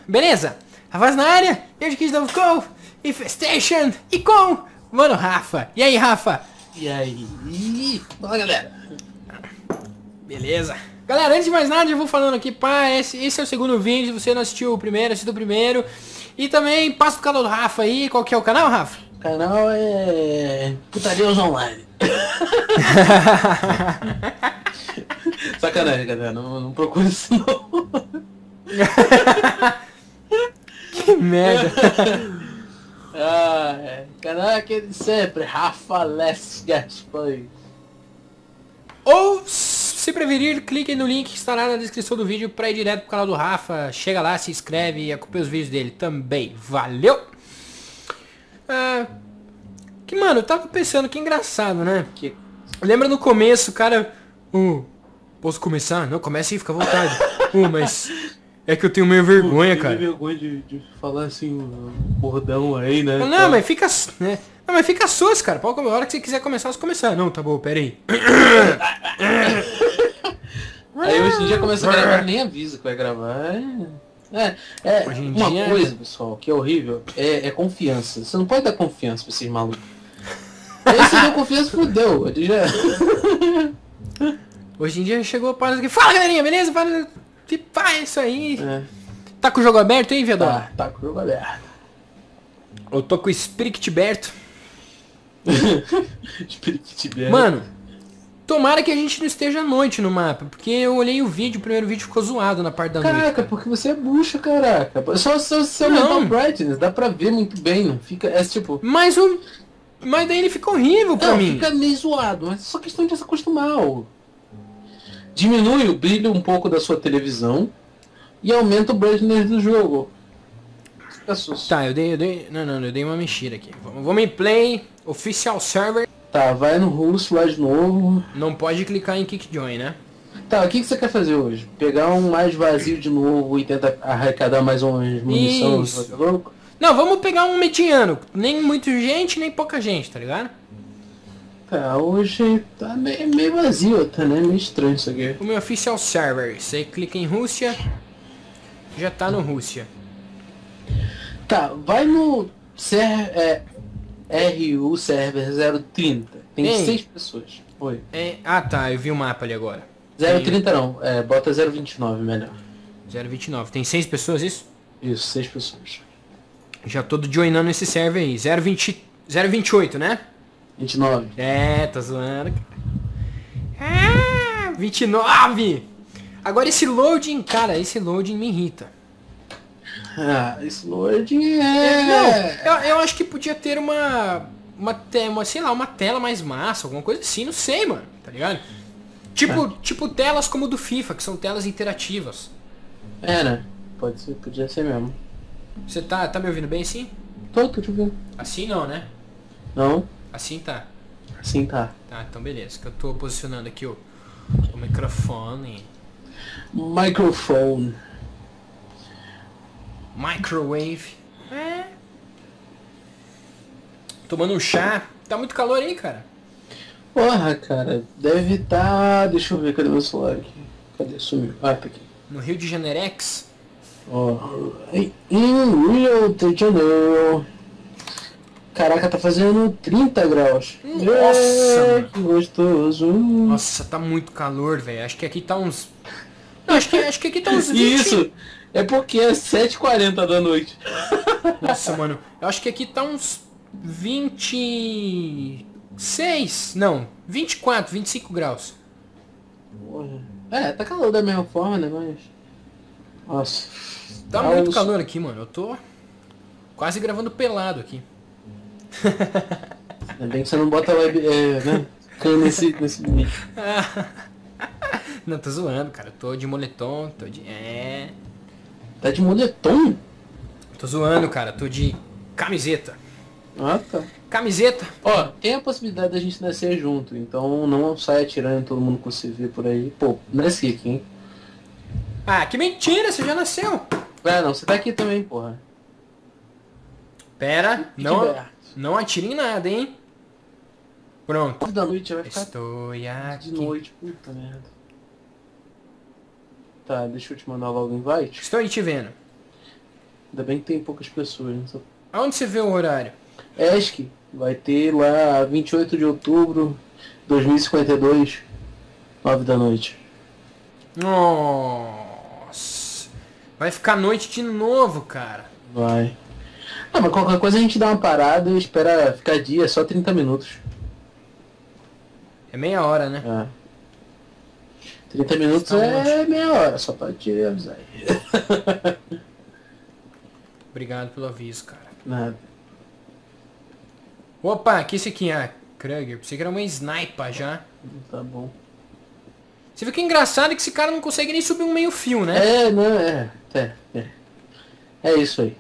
Beleza? Rafa na área, eu de Kids Love Go, Infestation e com Mano Rafa. E aí, Rafa? E aí? Fala, galera. Beleza. Galera, antes de mais nada, eu vou falando aqui, pá, esse é o segundo vídeo. Se você não assistiu o primeiro, assista o primeiro. E também passa pro canal do Rafa aí. Qual que é o canal, Rafa? O canal é Putarias Online. Sacanagem, galera. Não procure isso não. Que merda. Canal é aquele de sempre, Rafa Let's Get Play. Ou, se preferir, cliquem no link que estará na descrição do vídeo pra ir direto pro canal do Rafa. Chega lá, se inscreve e acompanha os vídeos dele também. Valeu! Que, mano, eu tava pensando, que engraçado, né? Lembra no começo, o cara... posso começar? Não, comece aí, fica à vontade. Mas... é que eu tenho meio vergonha, cara. Eu tenho vergonha de falar assim, um bordão aí, né? Não, mas fica... né? Não, mas fica sus, cara. Pode comer. A hora que você quiser começar, você começar. Não, tá bom, pera aí. Aí hoje em dia começa a gravar, nem avisa que vai gravar. Hoje em Uma dia... coisa, pessoal, que é horrível, é confiança. Você não pode dar confiança pra esses malucos. Aí você deu confiança, fudeu. Ele já... Hoje em dia chegou a parte que... Fala, galerinha, beleza? Fala... é isso aí. Tá com o jogo aberto, hein, Viador? Tá com o jogo aberto. Eu tô com o Spirit aberto. Spirit aberto. Mano, tomara que a gente não esteja à noite no mapa. Porque eu olhei o vídeo, o primeiro vídeo ficou zoado na parte da noite. Caraca, porque você é bucha, caraca. Só se aumentar o brightness, dá pra ver muito bem, não fica... É tipo... Mas daí ele fica horrível pra mim. Fica meio zoado, mas é só questão de se acostumar. Diminui o brilho um pouco da sua televisão e aumenta o brightness do jogo. Tá, eu dei uma mexida aqui. Vamos em play, official server. Tá, vai no russo lá de novo. Não pode clicar em kick join, né? Tá, o que você quer fazer hoje? Pegar um mais vazio de novo e tentar arrecadar mais umas munições? Não, vamos pegar um mediano. Nem muita gente, nem pouca gente, tá ligado? Tá, hoje tá meio vazio, tá, né? Meio estranho isso aqui. O meu official server. Você clica em Rússia, já tá no Rússia. Tá, vai no RU Server 030. Tem 6 pessoas. Oi. Tá, eu vi o mapa ali agora. 030 não, bota 029 melhor. 029. Tem 6 pessoas, isso? Isso, 6 pessoas. Já tô joinando esse server aí. 028, né? 29. Tá zoando. 29! Agora esse loading, cara, esse loading me irrita. Esse loading Não, eu acho que podia ter sei lá, uma tela mais massa, alguma coisa assim, não sei, mano, tá ligado? Tipo telas como do FIFA, que são telas interativas. Né? Podia ser mesmo. Você tá me ouvindo bem assim? Tô te ouvindo. Assim não, né? Não? Assim tá. Assim tá. Tá, então beleza, que eu tô posicionando aqui o microfone. Microphone. Microwave. Tomando um chá. Tá muito calor aí, cara. Porra, cara, deve estar... Deixa eu ver, cadê meu celular aqui? Cadê? Sumiu. Tá aqui. No Rio de Janeirex. Em Rio de Janeiro. Caraca, tá fazendo 30 graus. Nossa, que gostoso. Nossa, tá muito calor, velho. Acho que aqui tá uns... Não, acho que aqui tá uns 20... Isso, é porque é 7h40 da noite. Nossa, mano, eu acho que aqui tá uns 26... Não, 24, 25 graus. Tá calor da mesma forma, né, mas... Nossa. Tá muito calor aqui, mano. Eu tô quase gravando pelado aqui. Ainda bem que você não bota web, né? nesse vídeo. Não, tô zoando, cara. Eu tô de moletom, Tá de moletom? Tô zoando, cara. Tô de camiseta. Tá. Camiseta. Tem a possibilidade da gente nascer junto, então não saia atirando todo mundo que você vê por aí. Pô, nasci aqui, hein? Que mentira, você já nasceu. Não, você tá aqui também, porra. Pera, não atire em nada, hein? Pronto. 9 da noite já vai ficar Estou aqui. de noite, puta merda. Tá, deixa eu te mandar logo o invite. Estou aí te vendo. Ainda bem que tem poucas pessoas, né? Aonde você vê o horário? ESC vai ter lá 28 de outubro de 2052, 9 da noite. Nossa. Vai ficar noite de novo, cara. Vai. Ah, mas qualquer coisa a gente dá uma parada e espera ficar dia, só 30 minutos. É meia hora, né? É. 30 minutos Tá é meia hora, só pra te avisar aí. Obrigado pelo aviso, cara. Nada. Opa, que esse aqui? Ah, Kruger. Pensei que era uma sniper já. Tá bom. Você vê que é engraçado que esse cara não consegue nem subir um meio fio, né? É, não, é. É isso aí.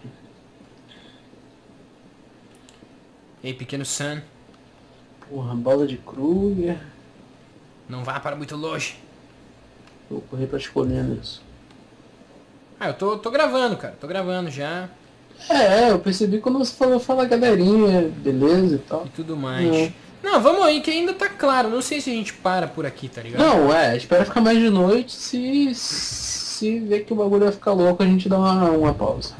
Ei, pequeno Sam. Porra, bola de Kruger. Não vá para muito longe. Vou correr pra escolher isso. Ah, eu tô gravando, cara. Tô gravando já. Eu percebi quando você falou, fala galerinha, beleza e tal. E tudo mais. Não, vamos aí que ainda tá claro. Não sei se a gente para por aqui, tá ligado? Não, espera ficar mais de noite. Se ver que o bagulho vai ficar louco, a gente dá uma pausa.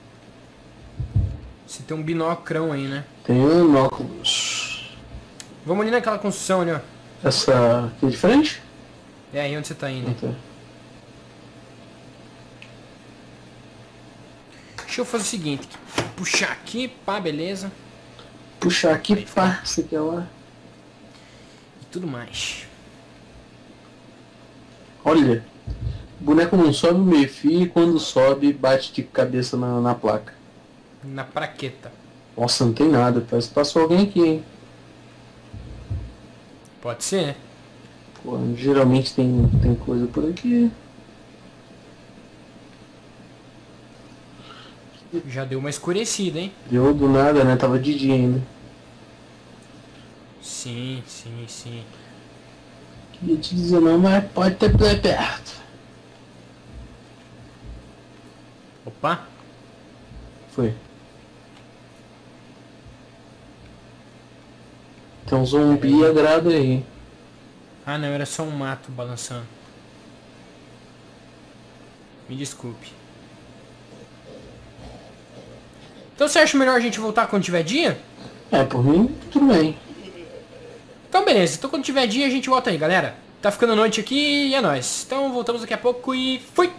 Se tem um binocrão aí, né? Tem um óculos. Vamos ali naquela construção ali, ó. Essa aqui de frente? É aí onde você tá indo. Então. Deixa eu fazer o seguinte. Puxar aqui, pá, beleza. Puxar aqui, pá, você quer lá. E tudo mais. Olha, o boneco não sobe o meio fio e quando sobe bate de cabeça na placa. Na praqueta. Nossa, não tem nada, parece que passou alguém aqui, hein. Pode ser, né? Pô, geralmente tem coisa por aqui. Já deu uma escurecida, hein? Deu do nada, né? Tava de dia ainda. Sim, sim, sim. Queria te dizer não, mas pode ter play perto. Opa. Foi. Tem um zumbi agrado aí. Ah, não, era só um mato balançando. Me desculpe. Então você acha melhor a gente voltar quando tiver dia? Por mim, tudo bem. Então beleza, então quando tiver dia a gente volta aí, galera. Tá ficando noite aqui e é nóis. Então voltamos daqui a pouco e fui!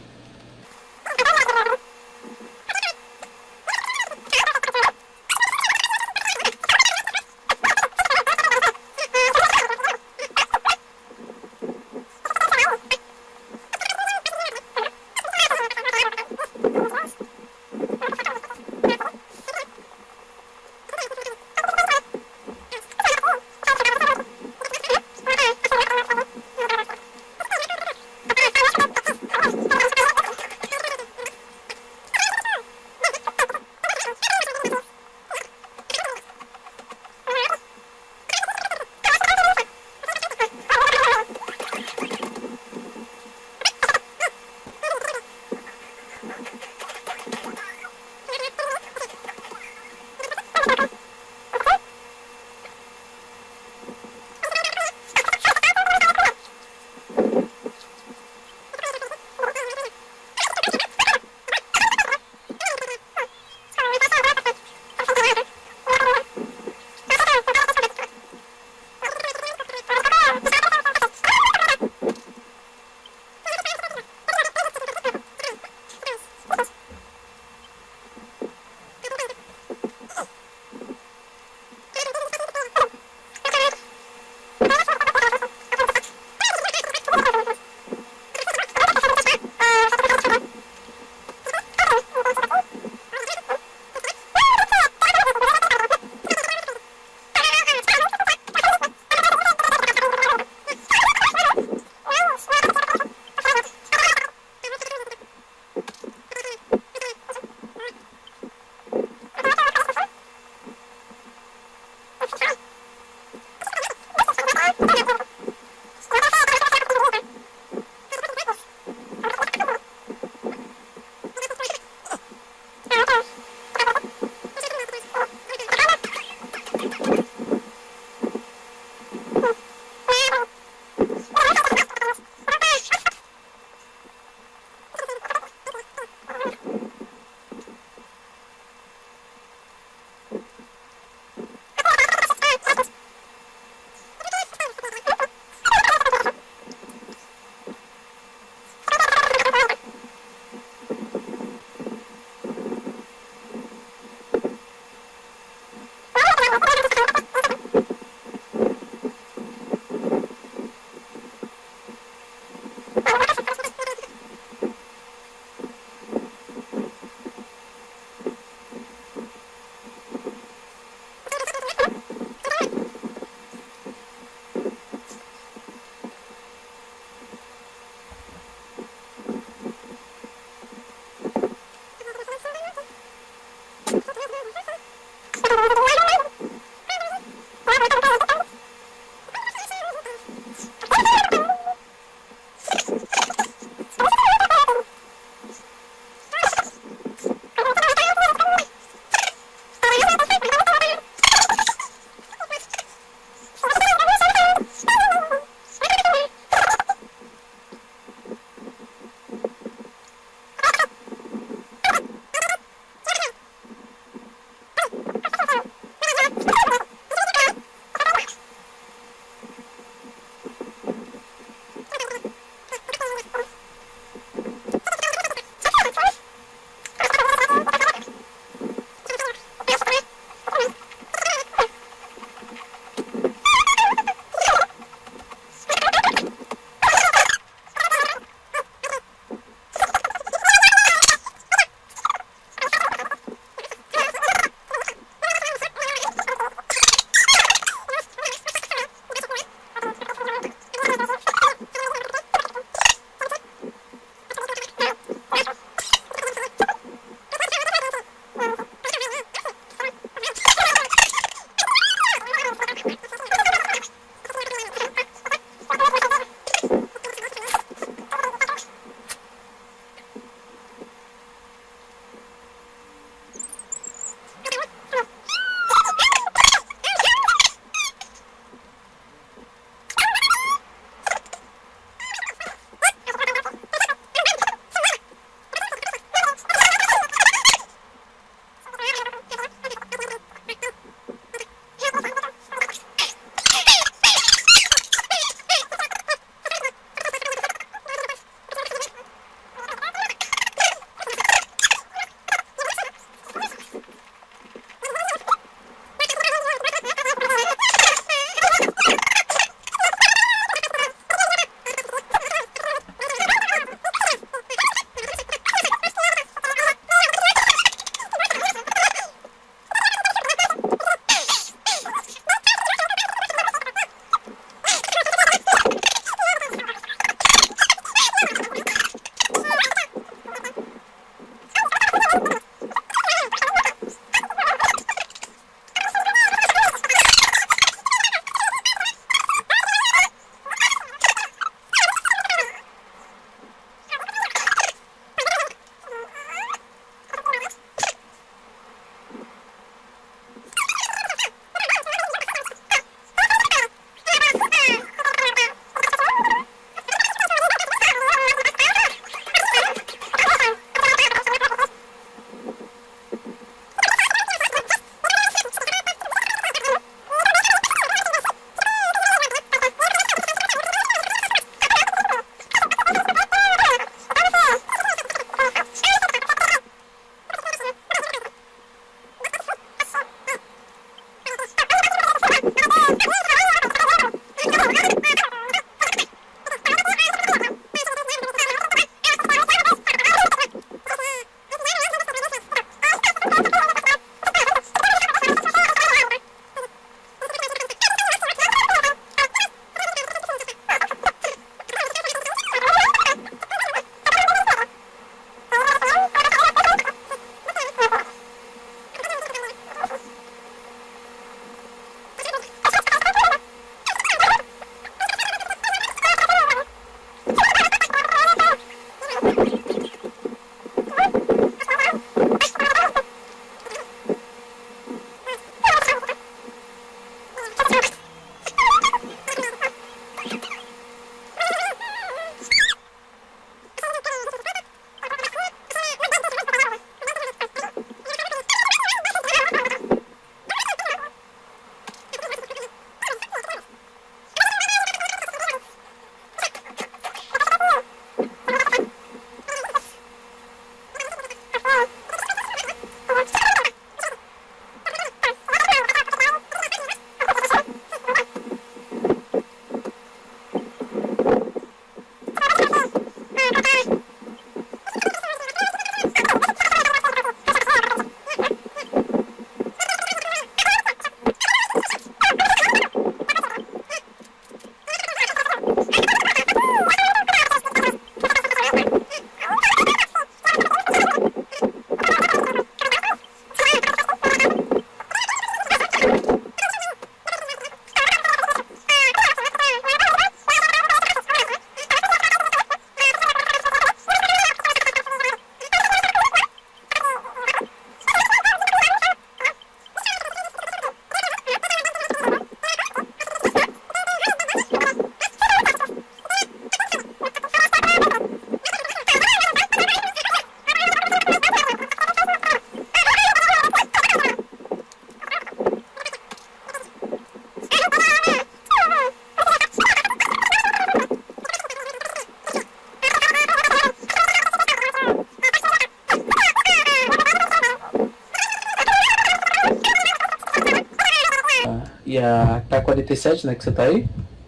e a K-47, né, que você tá aí.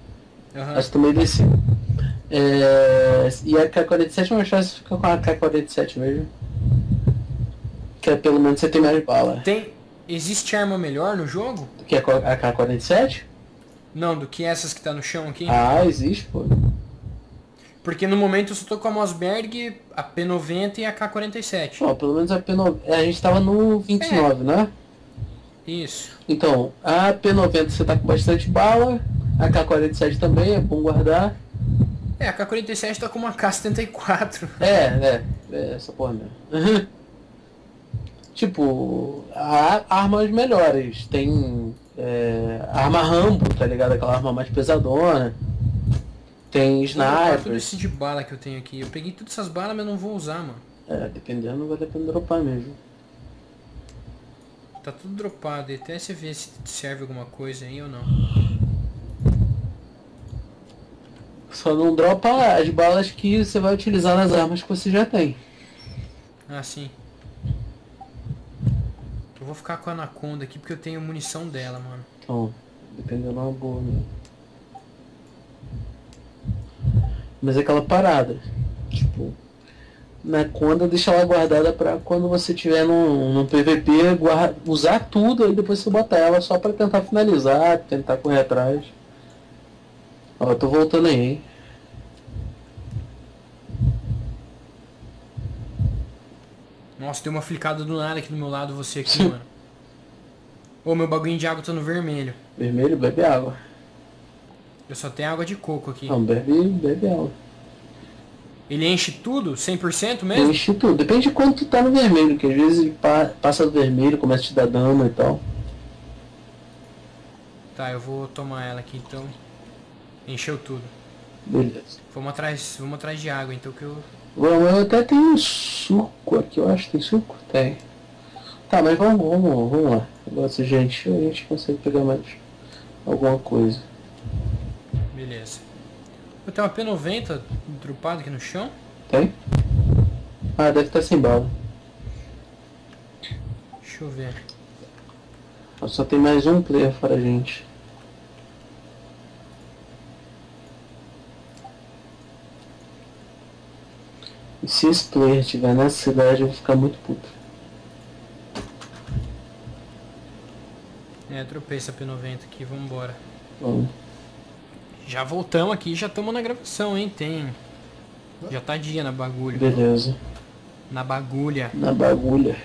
Uhum. Acho que também desci. E a K-47 é mais fácil ficar com a K-47 mesmo. Que é, pelo menos você tem mais bala. Existe arma melhor no jogo? Do que a K-47? Não, do que essas que tá no chão aqui? Ah, existe, pô. Porque no momento eu só tô com a Mossberg, a P90 e a K-47. Ó, pelo menos a P90... A gente tava no 29, né? Isso. Então, a P90 você tá com bastante bala, a K-47 também, é bom guardar. A K-47 tá com uma K-74. Essa porra mesmo. Tipo, há armas melhores. Tem arma Rambo, tá ligado? Aquela arma mais pesadona. Tem Sniper. Tudo snipers. esse de bala que eu tenho aqui. Eu peguei todas essas balas, mas não vou usar, mano. Dependendo, vai depender dropar mesmo. Tá tudo dropado. E até você ver se serve alguma coisa aí ou não. Só não dropa as balas que você vai utilizar nas armas que você já tem. Ah, sim. Eu vou ficar com a Anaconda aqui porque eu tenho munição dela, mano. Então, dependendo é uma boa mesmo. Mas é aquela parada. Tipo, Anaconda deixa ela guardada pra quando você tiver num PVP, usar tudo, aí depois você botar ela só pra tentar finalizar, tentar correr atrás. Ó, eu tô voltando aí, hein. Nossa, deu uma flicada do nada aqui do meu lado, você aqui, mano. Ô, meu bagulho de água tá no vermelho. Vermelho, bebe água. Eu só tenho água de coco aqui. Não, bebe água. Ele enche tudo? 100% mesmo? Enche tudo. Depende de quanto tu tá no vermelho, que às vezes ele passa do vermelho, começa a te dar dano e tal. Tá, eu vou tomar ela aqui então. Encheu tudo. Beleza. Vamos atrás de água então que eu... Vamos, eu até tenho suco aqui, eu acho. Tem suco? Tem. Tá, mas vamos lá. Agora se a gente consegue pegar mais alguma coisa. Beleza. Eu tenho uma P90 dropada aqui no chão. Tem? Ah, deve estar sem bala. Deixa eu ver. Só tem mais um player fora a gente. E se esse player estiver nessa cidade, eu vou ficar muito puto. Dropei essa P90 aqui, vambora. Vamos. Já voltamos aqui, já estamos na gravação, hein? Tem. Já tá dia na bagulho. Beleza. Na bagulha. Na bagulha.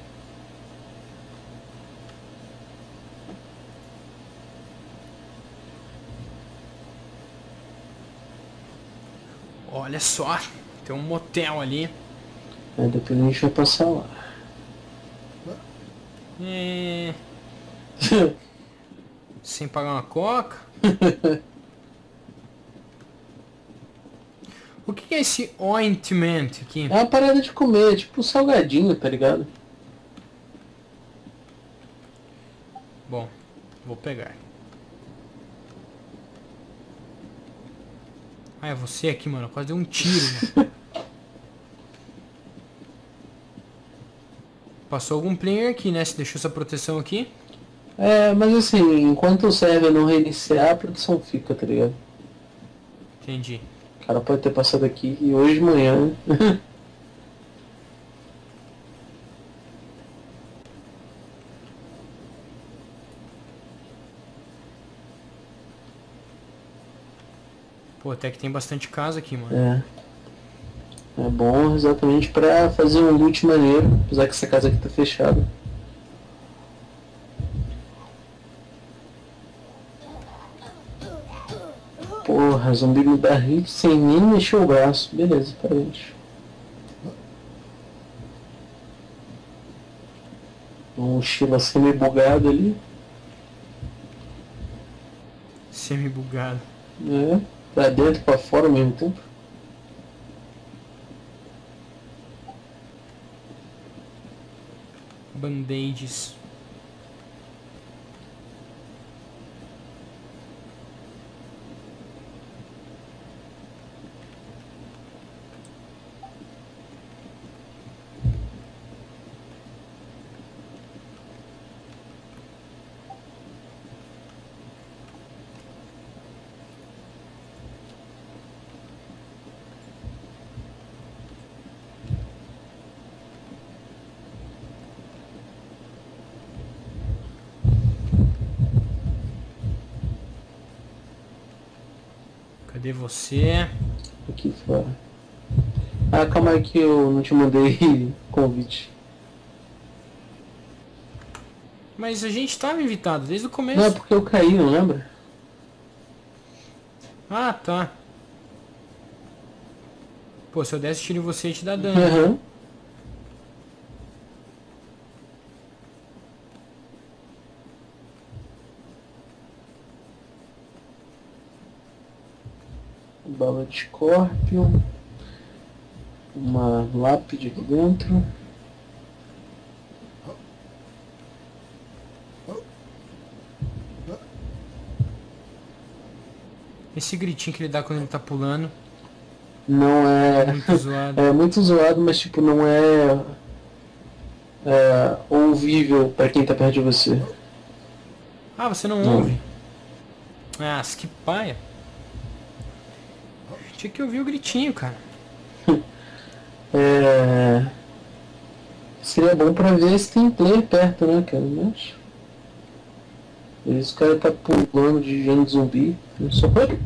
Olha só, tem um motel ali. Depois a gente vai passar lá. Sem pagar uma coca. O que é esse ointment aqui? É uma parada de comer, tipo um salgadinho, tá ligado? Bom, vou pegar. Ah, é você aqui, mano. Quase deu um tiro, mano. Passou algum player aqui, né? Se deixou essa proteção aqui. Mas assim, enquanto o server não reiniciar, a produção fica, tá ligado? Entendi. O cara pode ter passado aqui e hoje de manhã. Pô, até que tem bastante casa aqui, mano. É bom exatamente pra fazer um loot maneiro, apesar que essa casa aqui tá fechada. Porra, zumbi me dá hit sem nem mexer o braço. Beleza, parente. Uma mochila semi-bugada ali. Semi-bugado. Pra dentro e pra fora ao mesmo tempo. Band-aids. Cadê você? Aqui fora. Ah, calma aí que eu não te mandei convite. Mas a gente tava invitado desde o começo. Não, é porque eu caí, não lembra? Ah, tá. Pô, se eu desse tiro em você, ia te dar dano. Aham. Bala de Scorpion. Uma lápide aqui dentro. Esse gritinho que ele dá quando ele tá pulando. Não é... Muito zoado. É muito zoado, mas tipo, não é ouvível pra quem tá perto de você. Ah, você não Não. ouve? Ah, que paia. Tinha que ouvir o gritinho, cara. Seria bom pra ver se tem player perto, né, cara? Mas... Esse cara tá pulando de gênero zumbi. Só foi...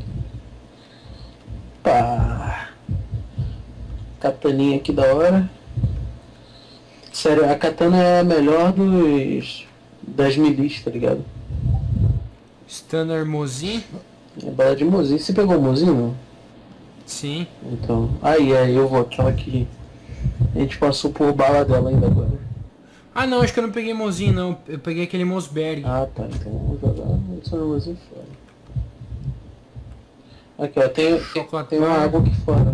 Pá! Kataninha aqui da hora. Sério, a katana é a melhor das milis, tá ligado? Stunner Mozin? É bala de mozinho. Você pegou o mozinho, não? Sim. Então. Aí eu vou, aquela que a gente passou por bala dela ainda agora. Ah não, acho que eu não peguei Mozin não. Eu peguei aquele Mosberg. Ah tá, então vamos jogar o Stunner mozinho fora. Aqui ó, tem uma Bar. água aqui fora.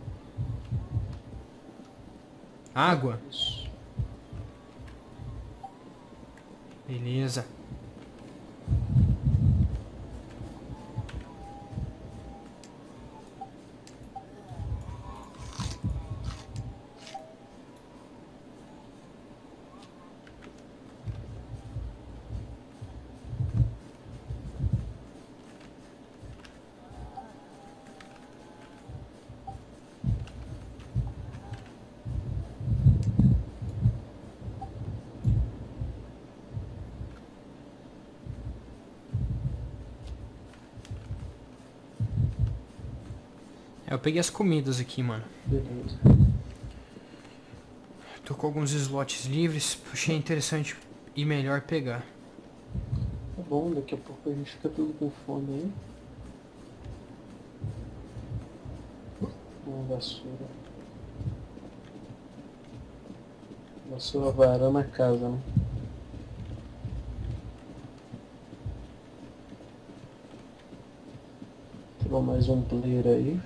Água? Isso. Beleza. Eu peguei as comidas aqui, mano. Beleza. Tô com alguns slots livres. Achei interessante e melhor pegar. Tá bom, daqui a pouco a gente fica tudo com fome aí. Uma vassoura. Vassoura varando a casa, né? Tirou mais um player aí.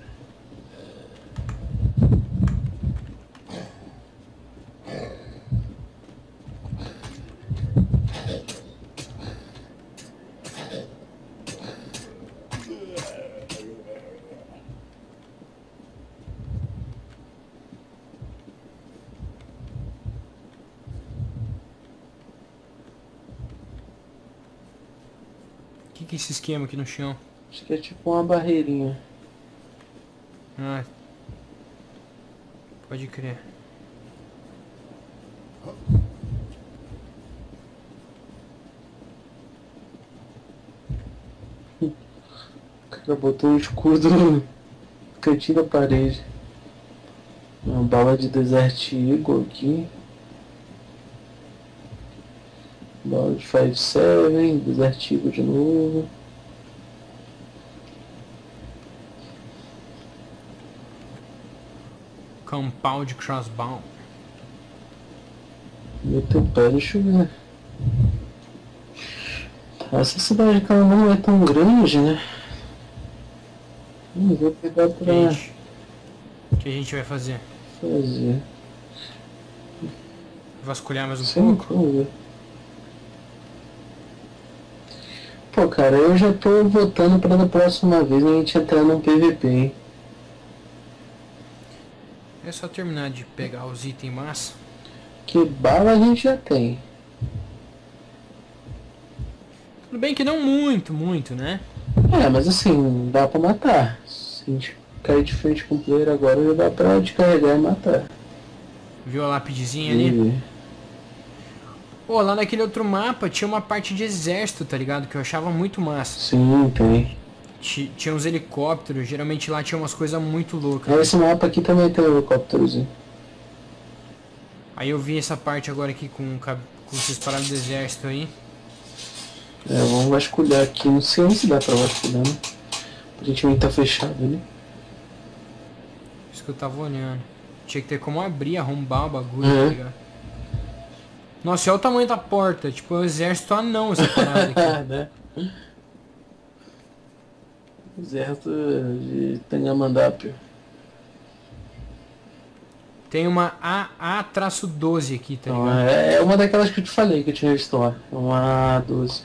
O que é esse esquema aqui no chão? Acho que é tipo uma barreirinha. Ah. Pode crer. O cara botou um escudo no cantinho da parede. Uma bala de Desert Eagle aqui. Bala de 5-7, Desert Eagle de novo. Compound Crossbow. Meteu o pé, deixa eu ver. Essa cidade que ela não é tão grande, né? Vou pegar pra O que a gente vai fazer? fazer. Vasculhar mais um Sim, pouco? vamos ver. Pô, cara, eu já tô votando pra da próxima vez a gente entrar num PVP, hein? É só terminar de pegar os itens massa. Que bala a gente já tem. Tudo bem que não muito, né? É, mas assim, dá pra matar. Se a gente cair de frente com o player agora, já dá pra descarregar e matar. Viu a lapidezinha ali? E... Pô, lá naquele outro mapa tinha uma parte de exército, tá ligado? Que eu achava muito massa. Sim, tem. Tinha uns helicópteros, geralmente lá tinha umas coisas muito loucas. Esse mapa aqui também tem um helicópterozinho. Aí eu vi essa parte agora aqui com esses paradas do exército aí. É, vamos vasculhar aqui. Não sei se dá pra vasculhar, né? Aparentemente tá fechado ali. Isso que eu tava olhando. Tinha que ter como abrir, arrombar o bagulho, Uhum. tá ligado? Nossa, olha o tamanho da porta. Tipo, é um exército anão essa parada aqui. né? Exército de Tangamandapio. Tem uma AA-12 aqui, tá Então, ligado? é uma daquelas que eu te falei que eu tinha visto lá. Uma 12.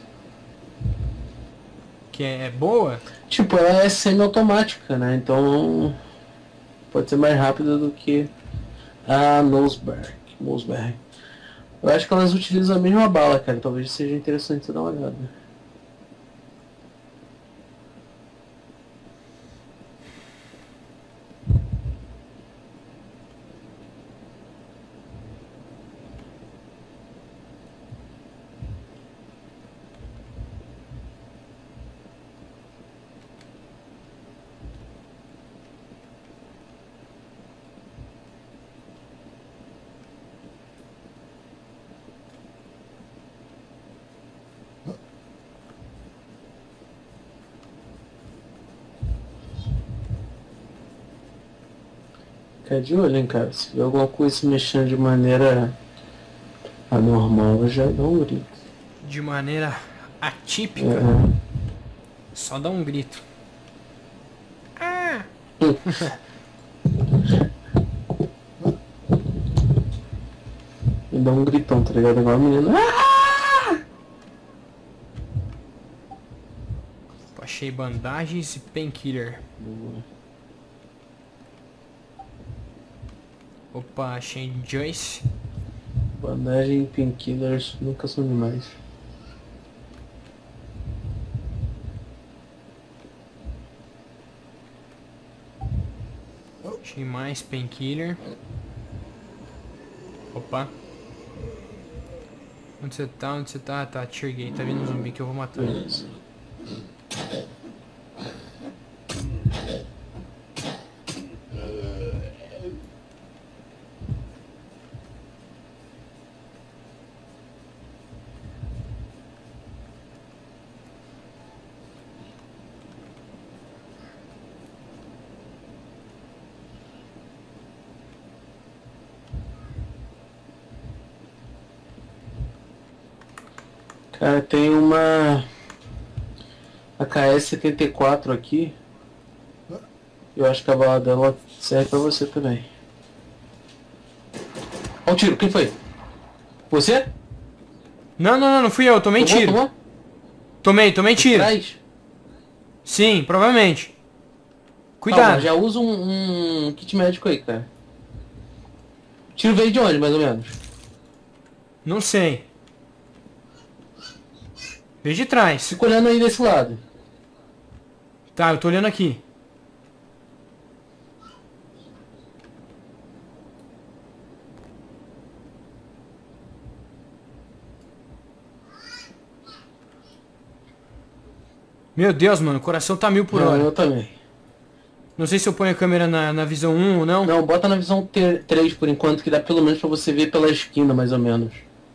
Que é boa. Tipo, ela é semi-automática, né? Então pode ser mais rápida do que a Mossberg. Eu acho que elas utilizam a mesma bala, cara. Talvez seja interessante você dar uma olhada. Fica de olho, hein, cara. Se vê alguma coisa se mexendo de maneira anormal, já dá um grito. De maneira atípica, É. só dá um grito. Ah! E dá um gritão, tá ligado? Igual a menina. Achei bandagens e painkiller. Boa. Opa, achei Joyce. Bandagem e painkillers nunca são demais. Achei mais painkiller. Opa. Onde você tá? Onde você tá? Tá, te cheguei. Tá vindo um zumbi que eu vou matar. Beleza. Cara, tem uma AKS-74 aqui. Eu acho que a bala dela serve pra você também. Ó o tiro, quem foi? Você? Não fui eu, tomei tiro. Tomou? Tomei tiro. Atrás? Sim, provavelmente. Calma, Cuidado. já usa um kit médico aí, cara. O tiro veio de onde, mais ou menos? Não sei. Veio de trás. Fica olhando aí desse lado. Tá, eu tô olhando aqui. Meu Deus, mano, o coração tá 1000 por Não, hora. eu também. Não sei se eu ponho a câmera na visão 1 ou não. Não, bota na visão 3 por enquanto, que dá pelo menos pra você ver pela esquina, mais ou menos.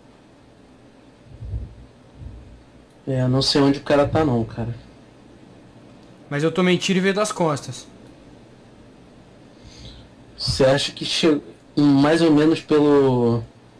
É, não sei onde o cara tá não, cara. Mas eu tomei tiro e veio das costas. Você acha que chegou mais ou menos pelo...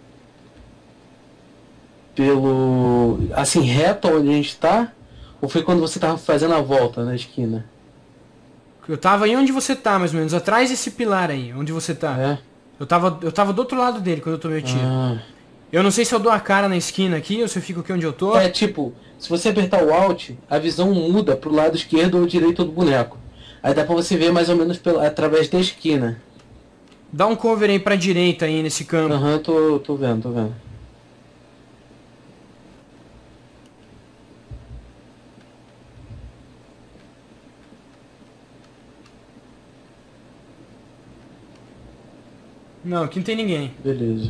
assim, reto onde a gente tá? Ou foi quando você tava fazendo a volta na esquina? Eu tava aí onde você tá, mais ou menos. Atrás desse pilar aí, onde você tá. É? Eu tava do outro lado dele quando eu tomei o tiro. Ah. Eu não sei se eu dou a cara na esquina aqui ou se eu fico aqui onde eu tô. É tipo, se você apertar o Alt, a visão muda pro lado esquerdo ou direito do boneco. Aí dá pra você ver mais ou menos através da esquina. Dá um cover aí pra direita aí nesse campo. Aham, tô vendo. Não, aqui não tem ninguém. Beleza.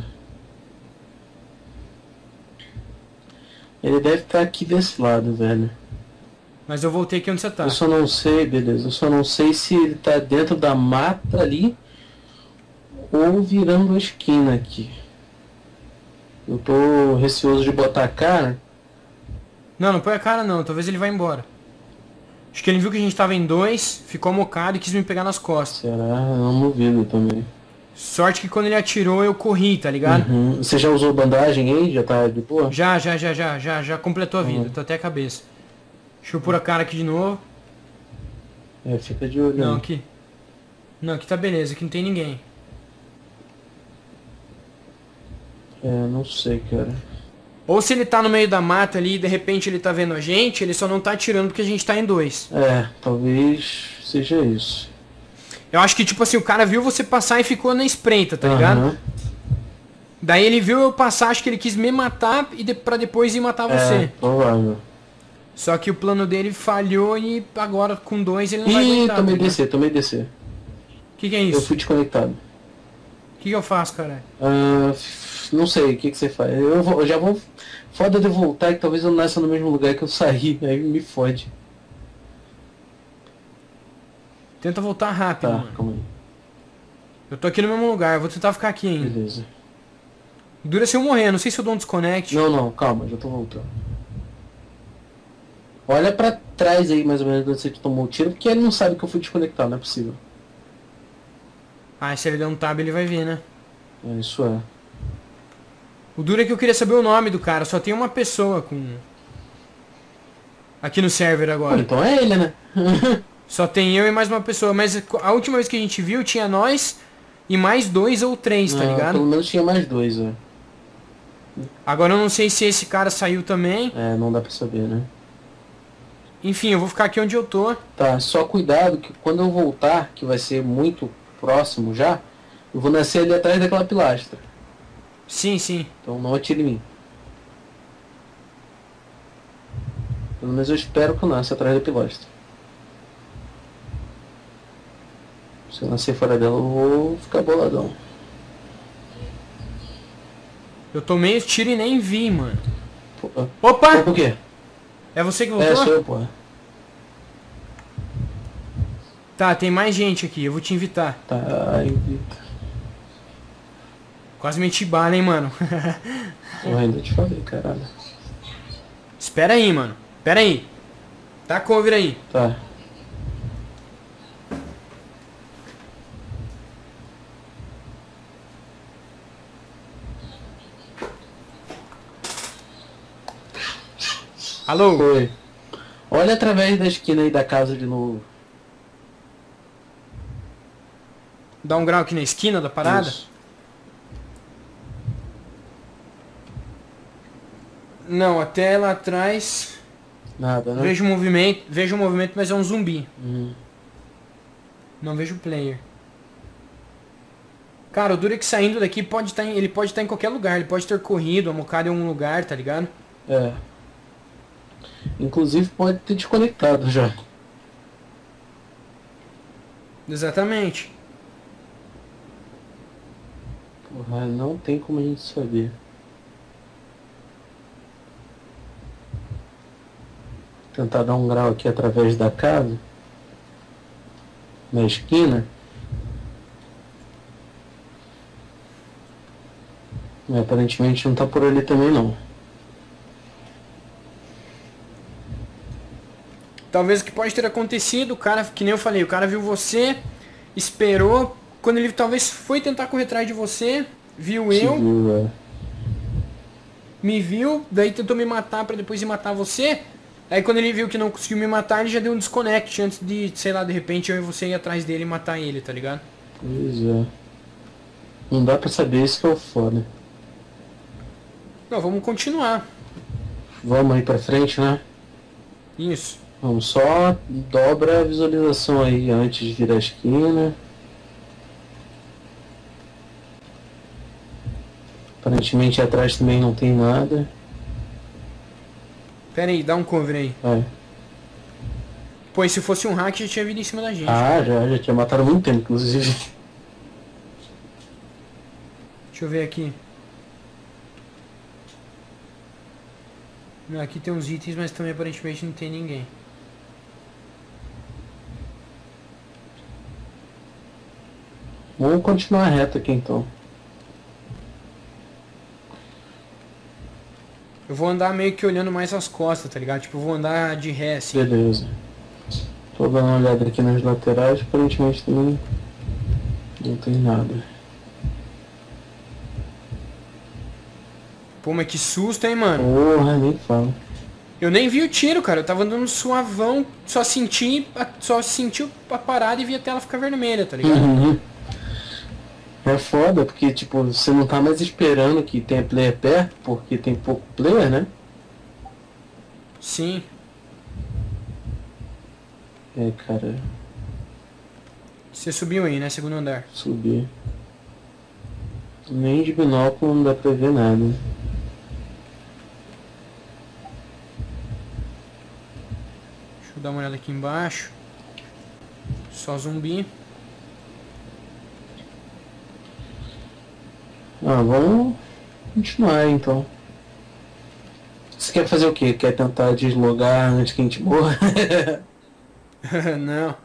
Ele deve estar aqui desse lado, velho. Mas eu voltei aqui onde você tá. Eu só não sei, beleza. Eu só não sei se ele tá dentro da mata ali ou virando a esquina aqui. Eu tô receoso de botar a cara. Não põe a cara não. Talvez ele vá embora. Acho que ele viu que a gente tava em dois, ficou mocado e quis me pegar nas costas. Será? Eu não duvido também. Sorte que quando ele atirou eu corri, tá ligado? Uhum. Você já usou bandagem aí? Já tá de boa? Já completou a vida. Tô até a cabeça. Deixa eu pôr a cara aqui de novo. É, fica de olho. Não, aqui. Não, aqui tá beleza, aqui não tem ninguém. É, não sei, cara. Ou se ele tá no meio da mata ali e de repente ele tá vendo a gente, ele só não tá atirando porque a gente tá em dois. É, talvez seja isso. Eu acho que tipo assim, o cara viu você passar e ficou na espreita, tá ligado? Aham. Daí ele viu eu passar, acho que ele quis me matar e pra depois ir matar É, você. provável. Só que o plano dele falhou e agora com dois ele não vai Ih, aguentar. tomei tá ligado? descer, tomei descer. O que é Eu isso? fui desconectado. O que eu faço, cara? Não sei, o que você faz? Eu já vou... Foda de voltar que talvez eu nasça no mesmo lugar que eu saí, aí me fode. Tenta voltar rápido, Tá, mano. calma aí. Eu tô aqui no mesmo lugar, eu vou tentar ficar aqui ainda. Beleza. Dura se eu morrer, não sei se eu dou um desconect. Não, calma, já tô voltando. Olha pra trás aí, mais ou menos, onde você tomou o tiro, porque ele não sabe que eu fui desconectado, não é possível. Ah, se ele der um tab ele vai ver, né? Isso é. O duro é que eu queria saber o nome do cara. Só tem uma pessoa com... aqui no server Pô, agora. então é ele, né? Só tem eu e mais uma pessoa. Mas a última vez que a gente viu tinha nós e mais 2 ou 3, tá Não, ligado? pelo menos tinha mais 2, ó. Agora eu não sei se esse cara saiu também. É, não dá pra saber, né? Enfim, eu vou ficar aqui onde eu tô. Tá, só cuidado que quando eu voltar, que vai ser muito próximo já, eu vou nascer ali atrás daquela pilastra. Sim, sim. Então não atire em mim. Pelo menos eu espero que eu nasça atrás da pilastra. Se eu nascer fora dela, eu vou ficar boladão. Eu tomei os tiros e nem vi, mano. Pô, Opa! o quê? É você que É, voltou? sou eu, porra. Tá, tem mais gente aqui. Eu vou te invitar. Tá, invita. Quase meti bala, hein, mano. Eu ainda te falei, caralho. Espera aí, mano. Espera aí. Tá cover aí. Tá. Alô? Foi. Olha através da esquina aí da casa de novo. Dá um grau aqui na esquina da parada? Isso. Não, até lá atrás. Nada, né? Vejo o movimento, mas é um zumbi. Não vejo o player. Cara, o duro é que saindo daqui ele pode estar em qualquer lugar. Ele pode ter corrido, amocado em algum lugar, tá ligado? É. Inclusive pode ter desconectado já. Exatamente. Porra, não tem como a gente saber. Tentar dar um grau aqui através da casa. Na esquina. Mas, aparentemente não tá por ali também não. Talvez o que pode ter acontecido, o cara, que nem eu falei, o cara viu você, esperou, quando ele talvez foi tentar correr atrás de você, viu Se eu, viu, é. me viu, daí tentou me matar pra depois ir matar você. Aí quando ele viu que não conseguiu me matar, ele já deu um desconect antes de, sei lá, de repente eu e você ir atrás dele e matar ele, tá ligado? Pois é. Não dá pra saber, isso que é o foda. Não, vamos continuar. Vamos aí pra frente, né? Isso. Vamos só dobra a visualização aí antes de virar a esquina. Aparentemente atrás também não tem nada. Pera aí, dá um cover aí. É. Pô, e se fosse um hack já tinha vindo em cima da gente. Ah, já tinha matado há muito tempo, inclusive. Deixa eu ver aqui. Não, aqui tem uns itens, mas também aparentemente não tem ninguém. Vamos continuar reto aqui então. Eu vou andar meio que olhando mais as costas, tá ligado? Tipo, eu vou andar de ré, assim. Beleza. Tô dando uma olhada aqui nas laterais, aparentemente também não tem nada. Pô, mas que susto, hein, mano? Porra, nem fala. Eu nem vi o tiro, cara. Eu tava andando suavão, só senti a parada e vi a tela ficar vermelha, tá ligado? Uhum. É foda, porque tipo, você não tá mais esperando que tenha player perto, porque tem pouco player, né? Sim. É, cara, Você subiu aí, né? Segundo andar. subir. Nem de binóculo não dá pra ver nada. Deixa eu dar uma olhada aqui embaixo. Só zumbi. Ah, vamos continuar aí, então. Você quer fazer o quê? Quer tentar deslogar antes que a gente morra? Não.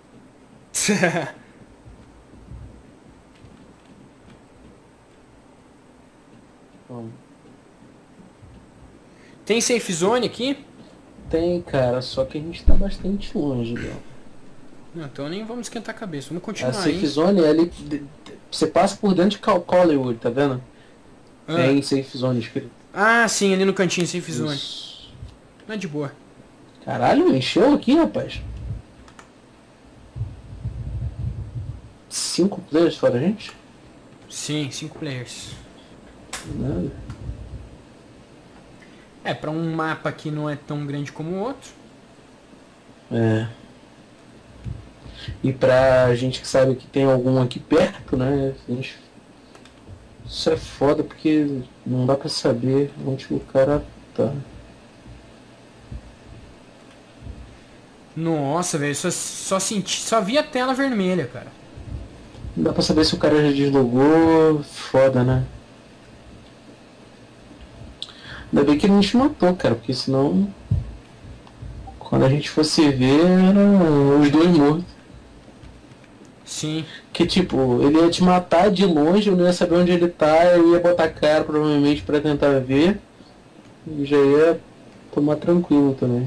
Bom, Tem safe zone aqui? tem, cara, só que a gente tá bastante longe, Léo. Não, então nem vamos esquentar a cabeça. Vamos A continuar safe aí. zone é ali. Você passa por dentro de Collywood, tá vendo? Tem safe zone escrito. Ah, sim, ali no cantinho, safe zone. Isso. Não é de boa. Caralho, encheu aqui, rapaz. 5 players fora a gente? Sim, 5 players. Nada. É, pra um mapa que não é tão grande como o outro. É. E pra gente que sabe que tem algum aqui perto, né? Isso é foda porque não dá pra saber onde o cara tá. Nossa, velho, só vi a tela vermelha, cara. Não dá pra saber se o cara já deslogou. Foda, né? Ainda bem que ele não te matou, cara, porque senão quando a gente fosse ver eram os dois mortos. Sim. Que tipo, ele ia te matar de longe, eu não ia saber onde ele tá, eu ia botar cara provavelmente pra tentar ver. E já ia tomar tranquilo também.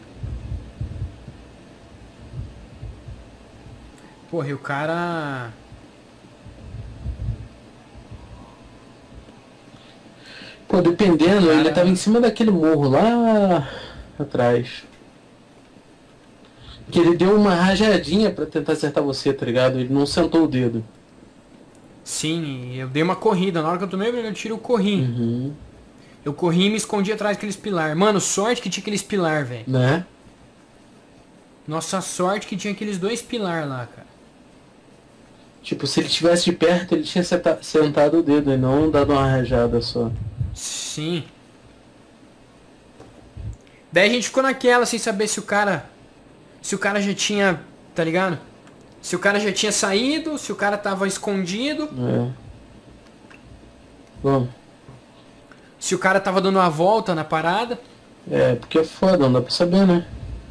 Porra, e o cara... Pô, dependendo, Cara... ele tava em cima daquele morro lá atrás. Que ele deu uma rajadinha pra tentar acertar você, tá ligado? Ele não sentou o dedo. Sim, eu dei uma corrida. Na hora que eu tomei o primeiro tiro, eu corri. Uhum. Eu corri e me escondi atrás daqueles pilar. Mano, sorte que tinha aqueles pilar, velho. Né? Nossa, sorte que tinha aqueles 2 pilar lá, cara. Tipo, se ele estivesse de perto, ele tinha sentado o dedo e não dado uma rajada só. Sim. Daí a gente ficou naquela sem saber se o cara já tinha, tá ligado? Se o cara já tinha saído, se o cara tava escondido, É. Vamos. se o cara tava dando uma volta na parada. É, porque é foda, não dá pra saber, né?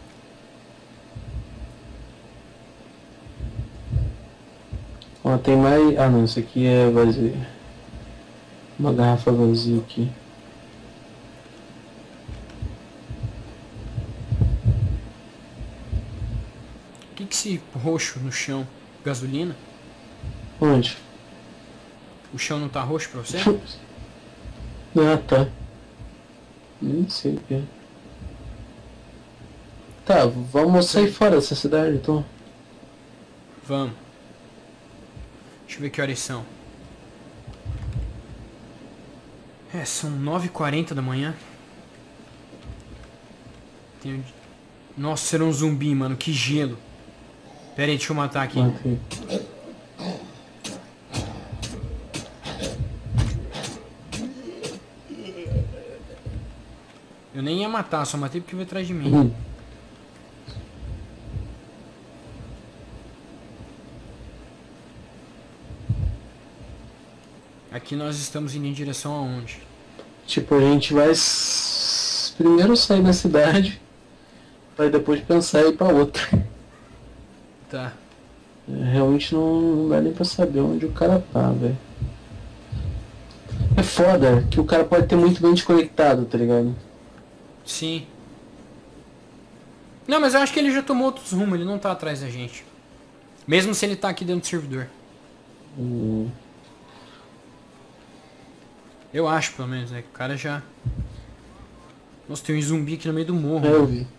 Ó, tem mais... Ah, não, isso aqui é vazio. Uma garrafa vazia aqui. O que esse roxo no chão? Gasolina? Onde? O chão não tá roxo pra você? Ah, tá. Nem sei o que é. Tá, vamos sair fora dessa cidade, então. Vamos. Deixa eu ver que horas são. É, são 9h40 da manhã. Nossa, era um zumbi, mano. Que gelo. Pera aí, deixa eu matar aqui. Matei. Eu nem ia matar, só matei porque veio atrás de mim. Uhum. Aqui nós estamos indo em direção aonde? Tipo, a gente vai primeiro sair da cidade, vai depois pensar em ir pra outra. Tá. Realmente não dá nem pra saber onde o cara tá, velho. É foda que o cara pode ter muito bem desconectado, tá ligado? Sim. Não, mas eu acho que ele já tomou outros rumos, ele não tá atrás da gente. Mesmo se ele tá aqui dentro do servidor. Eu acho, pelo menos, né? Que o cara já... Nossa, tem um zumbi aqui no meio do morro. É, eu vi.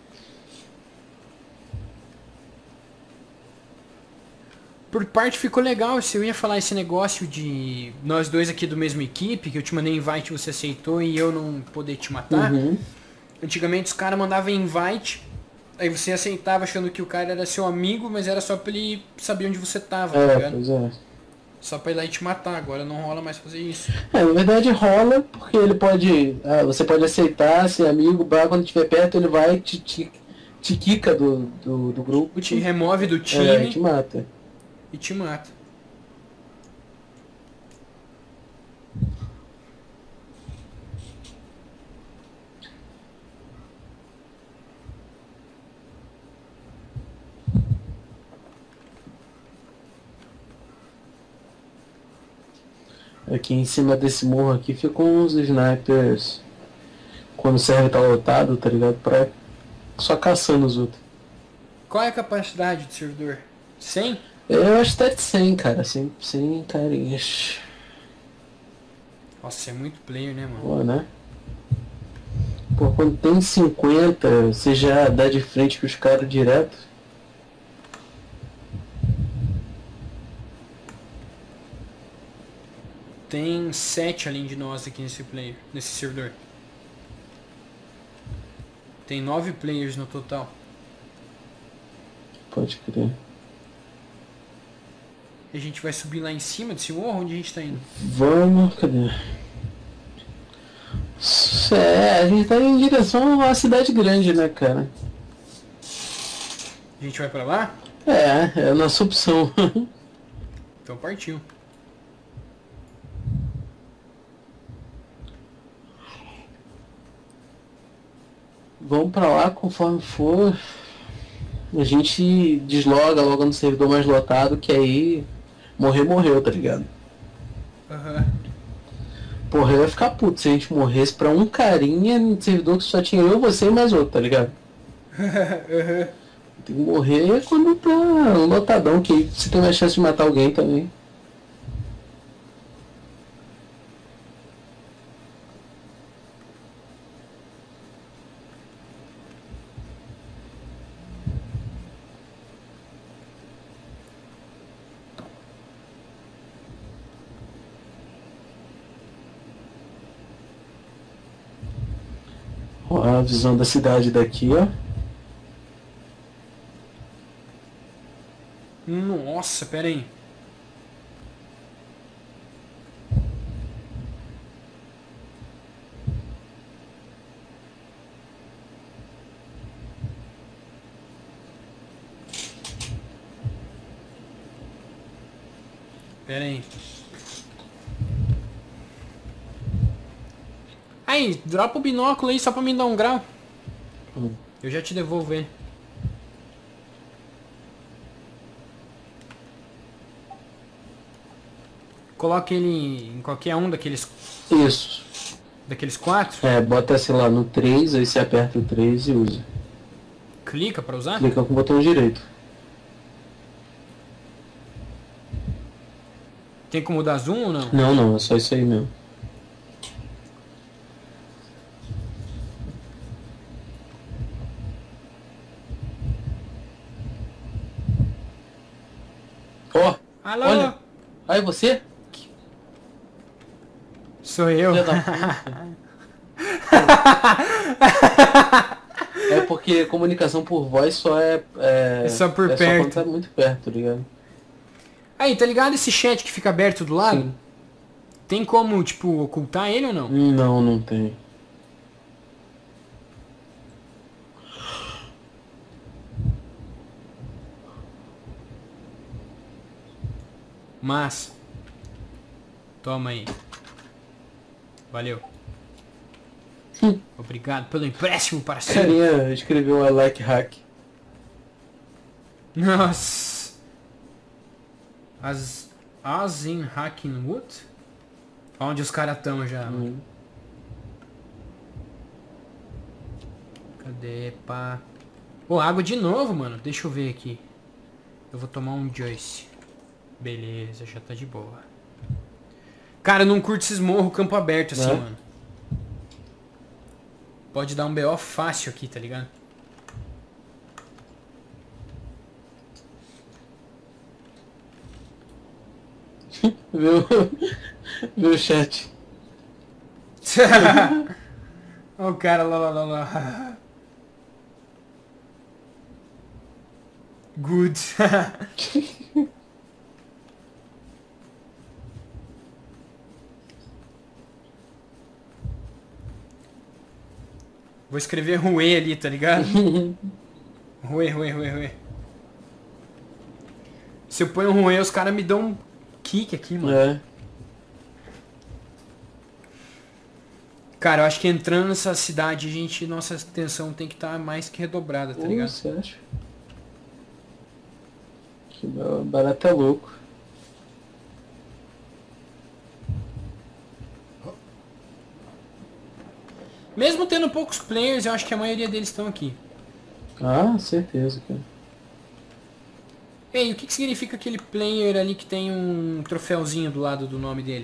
Por parte ficou legal, se eu ia falar esse negócio de nós dois aqui do mesmo equipe, que eu te mandei invite e você aceitou e eu não poder te matar. Uhum. Antigamente os caras mandavam invite, aí você aceitava achando que o cara era seu amigo, mas era só pra ele saber onde você tava, tá ligado? Pois é. Só pra ir lá e te matar, agora não rola mais fazer isso. É, na verdade rola, porque ele pode. Você pode aceitar, ser amigo, quando estiver perto ele vai e te quica do grupo. Te remove do time e te mata. e te mata. Aqui em cima desse morro aqui ficam uns snipers quando o server tá lotado, tá ligado? Só caçando os outros. Qual é a capacidade do servidor? 100? Eu acho que tá de 100, cara. 100 carinhas. Nossa, é muito player, né, mano? Pô, né? Pô, quando tem 50, você já dá de frente com os caras direto. Tem 7 além de nós aqui nesse player, nesse servidor. Tem 9 players no total. Pode crer. E a gente vai subir lá em cima desse morro? Onde a gente tá indo? Vamos, cadê? A gente tá em direção a uma cidade grande, né, cara? A gente vai pra lá? É a nossa opção. Então partiu. Vamos pra lá conforme for. A gente desloga logo no servidor mais lotado, que aí morreu, tá ligado? Aham. Porra, eu ia ficar puto se a gente morresse pra um carinha no servidor que só tinha eu, você e mais outro, tá ligado? Aham. Tem que morrer quando tá lotadão, que aí você tem mais chance de matar alguém também. Ó, a visão da cidade daqui, ó. Nossa, pera aí. Pera aí. Aí, dropa o binóculo aí só pra me dar um grau. Eu já te devolvo ele. Coloca ele em qualquer um daqueles Isso. 4. É, bota assim lá no 3, aí você aperta o 3 e usa. Clica pra usar? Clica com o botão direito. Tem como dar zoom ou não? Não, é só isso aí mesmo. Ó, Alô? olha. Aí você? Sou eu. Filha da puta. É porque comunicação por voz só É só por perto. Só quando tá muito perto, tá ligado? Aí, tá ligado esse chat que fica aberto do lado? Sim. Tem como, tipo, ocultar ele ou não? Não tem. Mas... Toma aí. Valeu. Obrigado pelo empréstimo, parceiro. Carinha escreveu I like hack. Nossa. As in Hackenwood? Onde os caras estão já. Cadê, pá? Pô, água de novo, mano. Deixa eu ver aqui. Eu vou tomar um Joyce. Beleza, já tá de boa. Cara, eu não curto esses morros campo aberto assim, mano. Pode dar um BO fácil aqui, tá ligado? Viu o chat. Ó o cara lá. Good. Vou escrever Rue ali, tá ligado? Rue. Se eu ponho um Rue, os caras me dão um kick aqui, mano. É. Cara, eu acho que entrando nessa cidade, nossa atenção tem que estar mais que redobrada, tá ligado? Você acha? Que barato é louco. Mesmo tendo poucos players, eu acho que a maioria deles estão aqui. Ah, certeza, cara. Ei, o que significa aquele player ali que tem um troféuzinho do lado do nome dele?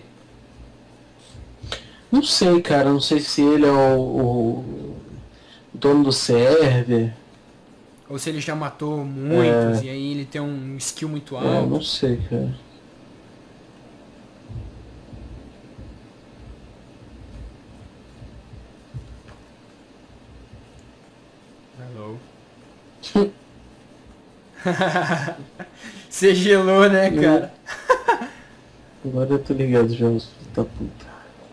Não sei, cara. Não sei se ele é o dono do server. Ou se ele já matou muitos e aí ele tem um skill muito alto. Não sei, cara. Hello. Você gelou, né, cara? Agora eu tô ligado já, os filhos da puta.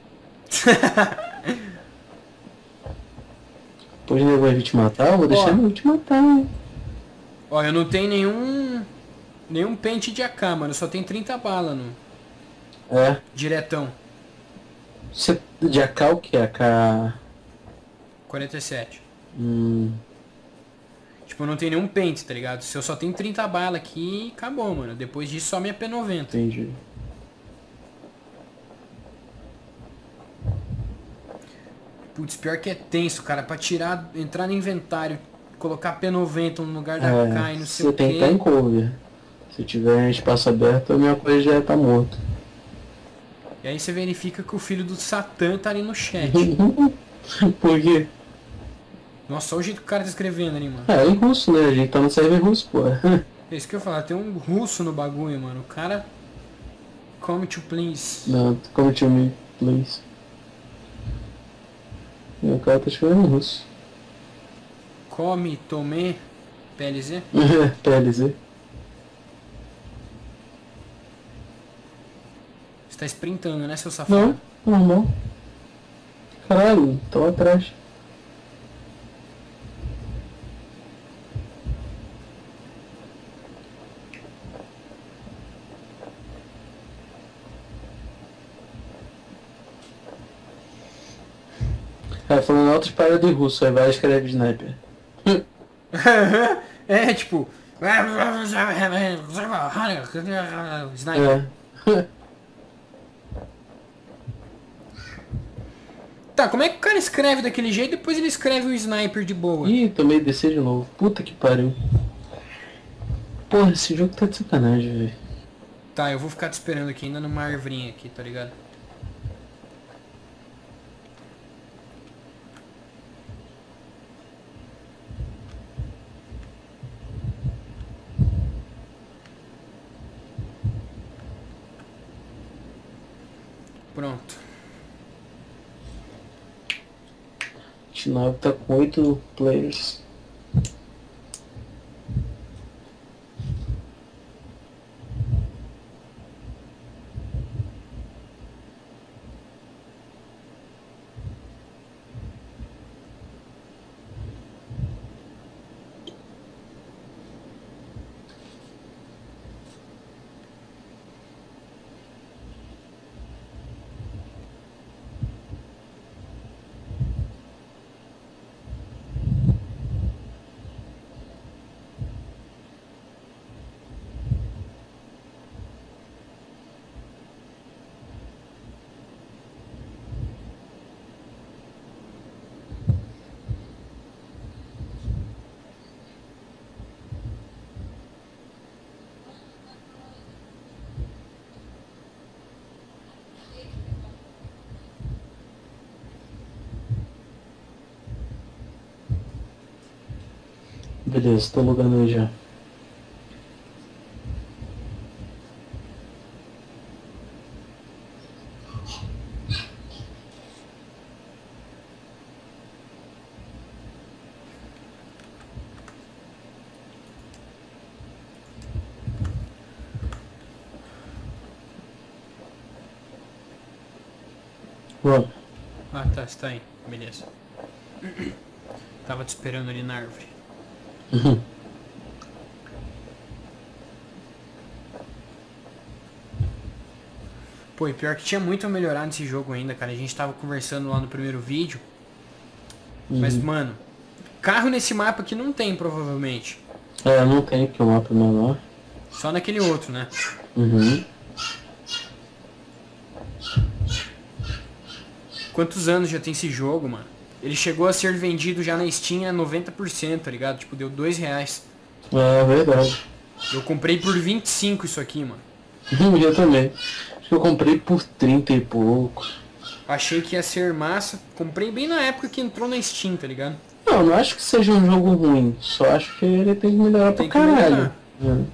Depois ele vai vir te matar, eu vou deixar ele te matar, hein? Ó, eu não tenho nenhum pente de AK, mano. Só tem 30 balas no... Diretão. Você, de AK o que? AK... 47. Tipo, eu não tenho nenhum pente, tá ligado? Se eu só tenho 30 balas aqui, acabou, mano. Depois disso, só minha P90. Entendi. Putz, pior que é tenso, cara. Pra tirar, entrar no inventário, colocar P90 no lugar da AK e não sei o Você tem quê. que estar em cover. Se tiver espaço aberto, a minha coisa já tá morta. E aí você verifica que o filho do Satã tá ali no chat. Por quê? Nossa, olha o jeito que o cara tá escrevendo ali, mano. É em russo, né? A gente tá no server russo, pô. É isso que eu ia falar, tem um russo no bagulho, mano. O cara... Come to please. Não, come to me, please. E o cara tá escrevendo em russo. Come, tome, PLZ. PLZ. Você tá sprintando, né, seu safado? Não, normal. Caralho, tô atrás. Cara, falando altas paradas de russo, aí vai escrever sniper. É, tipo... Sniper. Tá, como é que o cara escreve daquele jeito e depois ele escreve o sniper de boa? Ih, tomei DC de novo. Puta que pariu. Porra, esse jogo tá de sacanagem, velho. Tá, eu vou ficar te esperando aqui, ainda numa arvrinha aqui, tá ligado? Pronto. 29 tá com 8 players. Beleza, tô logando aí já. Bom, Ah, tá, você tá aí. Beleza. Tava te esperando ali na árvore. Pô, e pior que tinha muito a melhorar nesse jogo ainda, cara. A gente tava conversando lá no primeiro vídeo. Mas, mano, carro nesse mapa aqui não tem, provavelmente. É, não tem, porque o mapa é menor. Só naquele outro, né? Quantos anos já tem esse jogo, mano? Ele chegou a ser vendido já na Steam a 90%, tá ligado? Tipo, deu R$2. É verdade. Eu comprei por 25 isso aqui, mano. Eu também. Acho que eu comprei por 30 e pouco. Achei que ia ser massa. Comprei bem na época que entrou na Steam, tá ligado? Não, não acho que seja um jogo ruim. Só acho que ele tem que melhorar Tem pra que caralho. melhorar.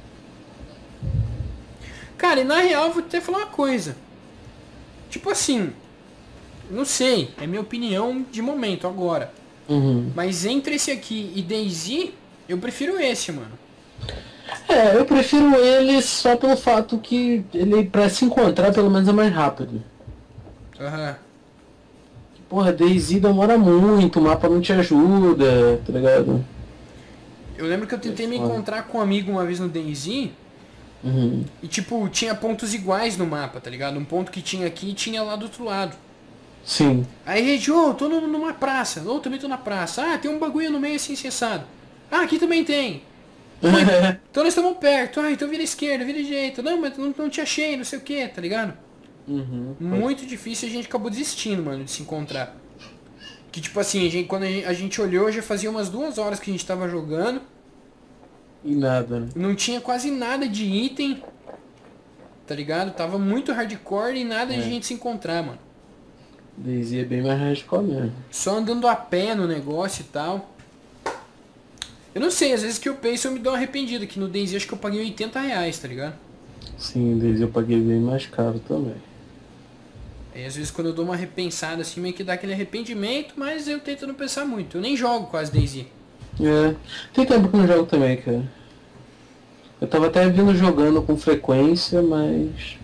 Cara, e na real, vou até falar uma coisa. Tipo assim, não sei, é minha opinião de momento agora. Uhum. Mas entre esse aqui e DayZ, eu prefiro esse, mano. É, eu prefiro ele só pelo fato que ele, pra se encontrar, pelo menos é mais rápido. Aham. Porra, DayZ demora muito, o mapa não te ajuda, tá ligado? Eu lembro que eu tentei me foda. encontrar com um amigo uma vez no DayZ Uhum. e, tipo, tinha pontos iguais no mapa, tá ligado? Um ponto que tinha aqui tinha lá do outro lado. Sim. Aí a gente, ô, tô numa praça. Ô, também tô na praça. Ah, tem um bagulho no meio assim, cessado. Ah, aqui também tem. Então nós estamos perto. Ah, então vira esquerda, vira direita. Não, mas não te achei, não sei o que, tá ligado? Uhum. Muito difícil, a gente acabou desistindo, mano, de se encontrar. Que tipo assim, quando a gente olhou, já fazia umas 2 horas que a gente tava jogando. E nada, né? Não tinha quase nada de item. Tá ligado? Tava muito hardcore e nada de gente se encontrar, mano. DayZ é bem mais hardcore mesmo. Só andando a pé no negócio e tal. Eu não sei, às vezes que eu penso eu me dou uma arrependida. Que no DayZ acho que eu paguei R$80, tá ligado? Sim, DayZ eu paguei bem mais caro também. Aí às vezes quando eu dou uma repensada assim, meio que dá aquele arrependimento, mas eu tento não pensar muito. Eu nem jogo quase DayZ. É, tem tempo que eu não jogo também, cara. Eu tava até vindo jogando com frequência, mas...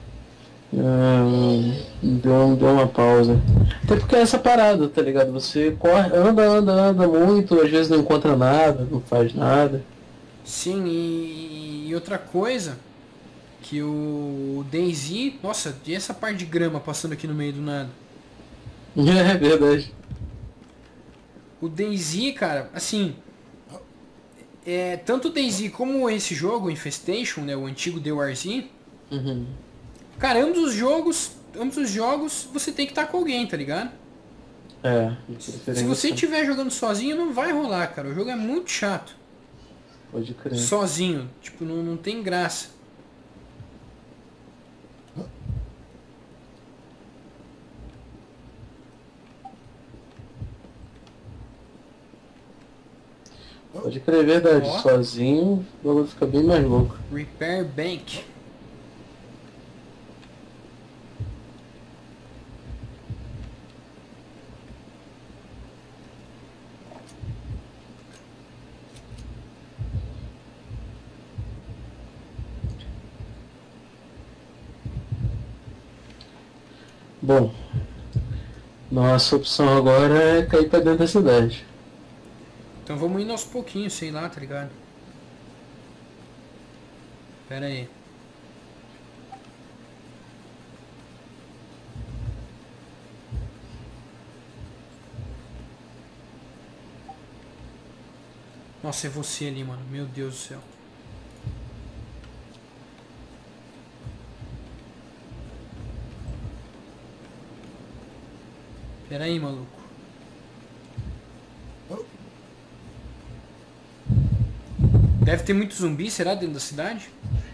deu uma pausa. Até porque é essa parada, tá ligado? Você corre, anda muito, às vezes não encontra nada, não faz nada. Sim, e outra coisa, que o DayZ, nossa, e essa parte de grama passando aqui no meio do nada? É verdade. O DayZ, cara, assim, tanto o DayZ como esse jogo, o Infestation, né, o antigo The Wars, Uhum. cara, ambos os jogos você tem que estar com alguém, tá ligado? É, Se você estiver jogando sozinho, não vai rolar, cara. O jogo é muito chato. Pode crer. Sozinho, tipo, não tem graça. Pode crer, é verdade. Ó. Sozinho, o bagulho fica bem mais louco. Repair Bank. Bom, nossa opção agora é cair pra dentro da cidade. Então vamos indo aos pouquinhos, sei lá, tá ligado? Pera aí. Nossa, é você ali, mano. Meu Deus do céu. Pera aí, maluco. Deve ter muito zumbi, será, dentro da cidade?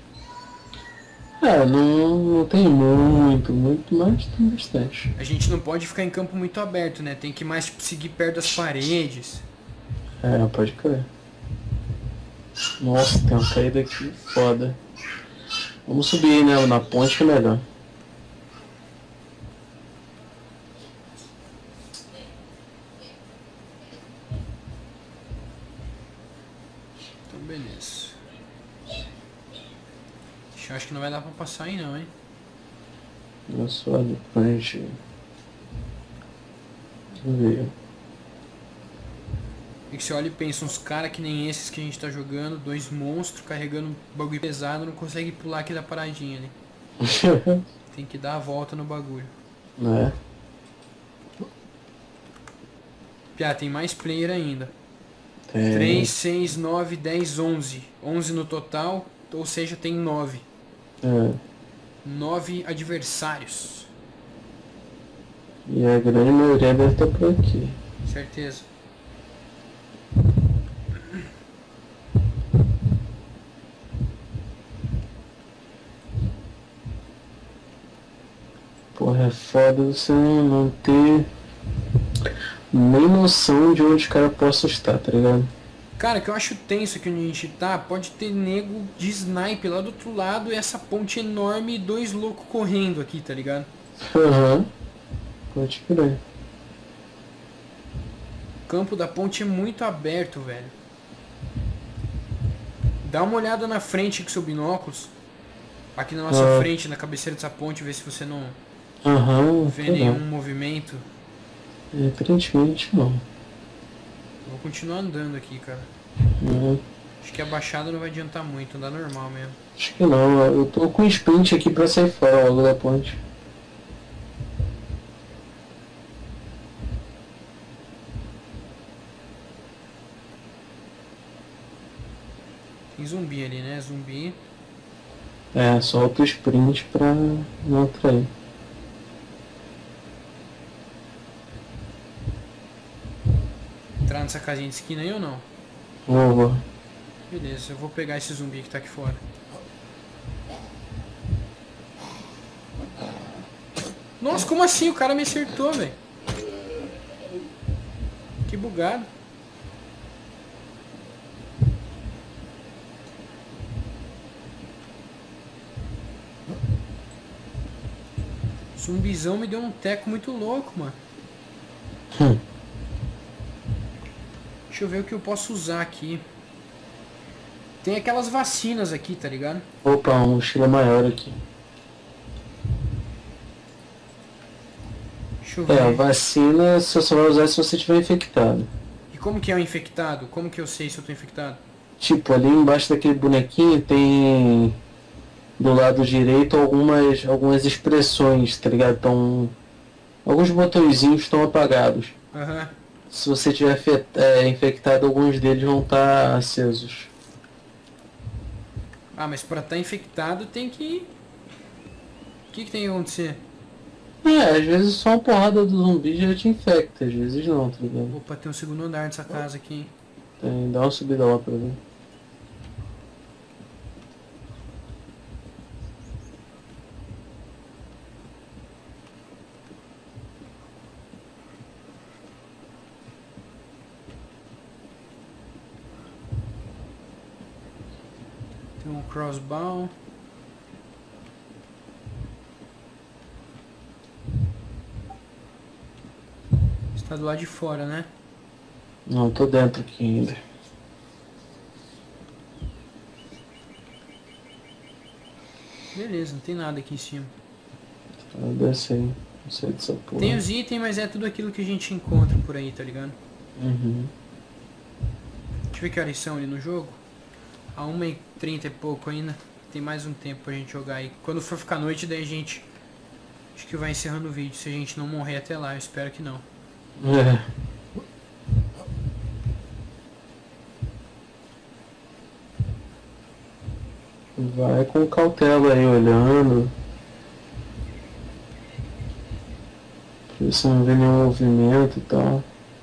Não tem muito, mas tem bastante. A gente não pode ficar em campo muito aberto, né? Tem que mais, tipo, seguir perto das paredes. É, pode crer. Nossa, tem uma caída aqui foda. Vamos subir, né? Na ponte que é melhor. Então, beleza. Ixi, eu acho que não vai dar pra passar aí não, hein? Nossa, olha, ponte. Deixa eu ver. E que você olha e pensa, uns caras que nem esses que a gente tá jogando, 2 monstros carregando um bagulho pesado, não consegue pular aqui da paradinha ali. Tem que dar a volta no bagulho. Né? Piá, tem mais player ainda. Tem. 3, 6, 9, 10, 11. 11 no total, ou seja, tem 9. É. 9 adversários. E a grande maioria deve estar por aqui. Certeza. É foda você não ter nem noção de onde os caras possam estar, tá ligado? Cara, que eu acho tenso aqui onde a gente tá, pode ter nego de sniper lá do outro lado e essa ponte enorme e dois loucos correndo aqui, tá ligado? Aham. Pode crer. O campo da ponte é muito aberto, velho. Dá uma olhada na frente com seu binóculos. Aqui na nossa frente, na cabeceira dessa ponte, ver se você não vê nenhum movimento. Aparentemente não. Vou continuar andando aqui, cara. Acho que a baixada não vai adiantar muito, andar normal mesmo. Acho que não, eu tô com sprint aqui pra sair fora logo da ponte. Tem zumbi ali, né? Zumbi. É, solta o sprint pra não atrair. Entrar nessa casinha de esquina aí ou não? Vou. Beleza, eu vou pegar esse zumbi que tá aqui fora. Nossa, como assim? O cara me acertou, velho. Que bugado. Zumbizão me deu um teco muito louco, mano. Deixa eu ver o que eu posso usar aqui. Tem aquelas vacinas aqui, tá ligado? Opa, uma mochila maior aqui. Deixa eu ver. A vacina você só vai usar se você estiver infectado. E como que é o infectado? Como que eu sei se eu tô infectado? Tipo, ali embaixo daquele bonequinho tem do lado direito algumas expressões, tá ligado? Então, alguns botõezinhos estão apagados. Aham. Se você tiver infectado, alguns deles vão estar acesos. Ah, mas pra estar infectado tem que... O que tem que acontecer? Às vezes só uma porrada do zumbi já te infecta, às vezes não, tá ligado? Opa, tem um segundo andar nessa casa aqui. Dá uma subida lá pra ver. Tem um crossbow. Você tá do lado de fora, né? Não, tô dentro aqui ainda. Beleza, não tem nada aqui em cima. Desce aí. Não sei dessa porra. Tem os itens, mas é tudo aquilo que a gente encontra por aí, tá ligado? Uhum. Deixa eu ver que horas são ali no jogo. A 1h30 e pouco ainda. Tem mais um tempo pra gente jogar aí. Quando for ficar noite, daí a gente... Acho que vai encerrando o vídeo. Se a gente não morrer até lá, eu espero que não. Vai com cautela aí, olhando. Pra ver se não vê nenhum movimento e tal.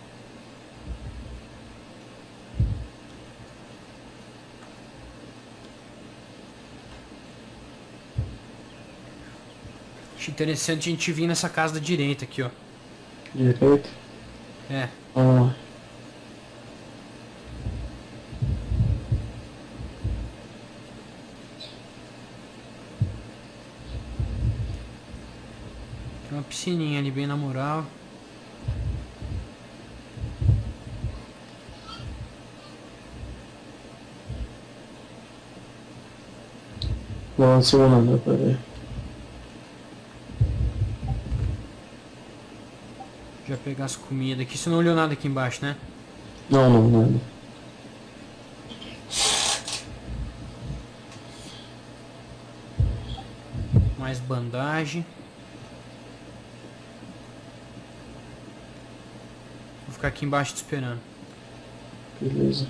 Acho interessante a gente vir nessa casa da direita aqui, ó. Direito? É. Ah. Tem uma piscininha ali bem na moral. Não, segundo andar pra ver. Já pegar as comidas aqui. Você não olhou nada aqui embaixo, né? Não, nada. Mais bandagem. Vou ficar aqui embaixo te esperando. Beleza.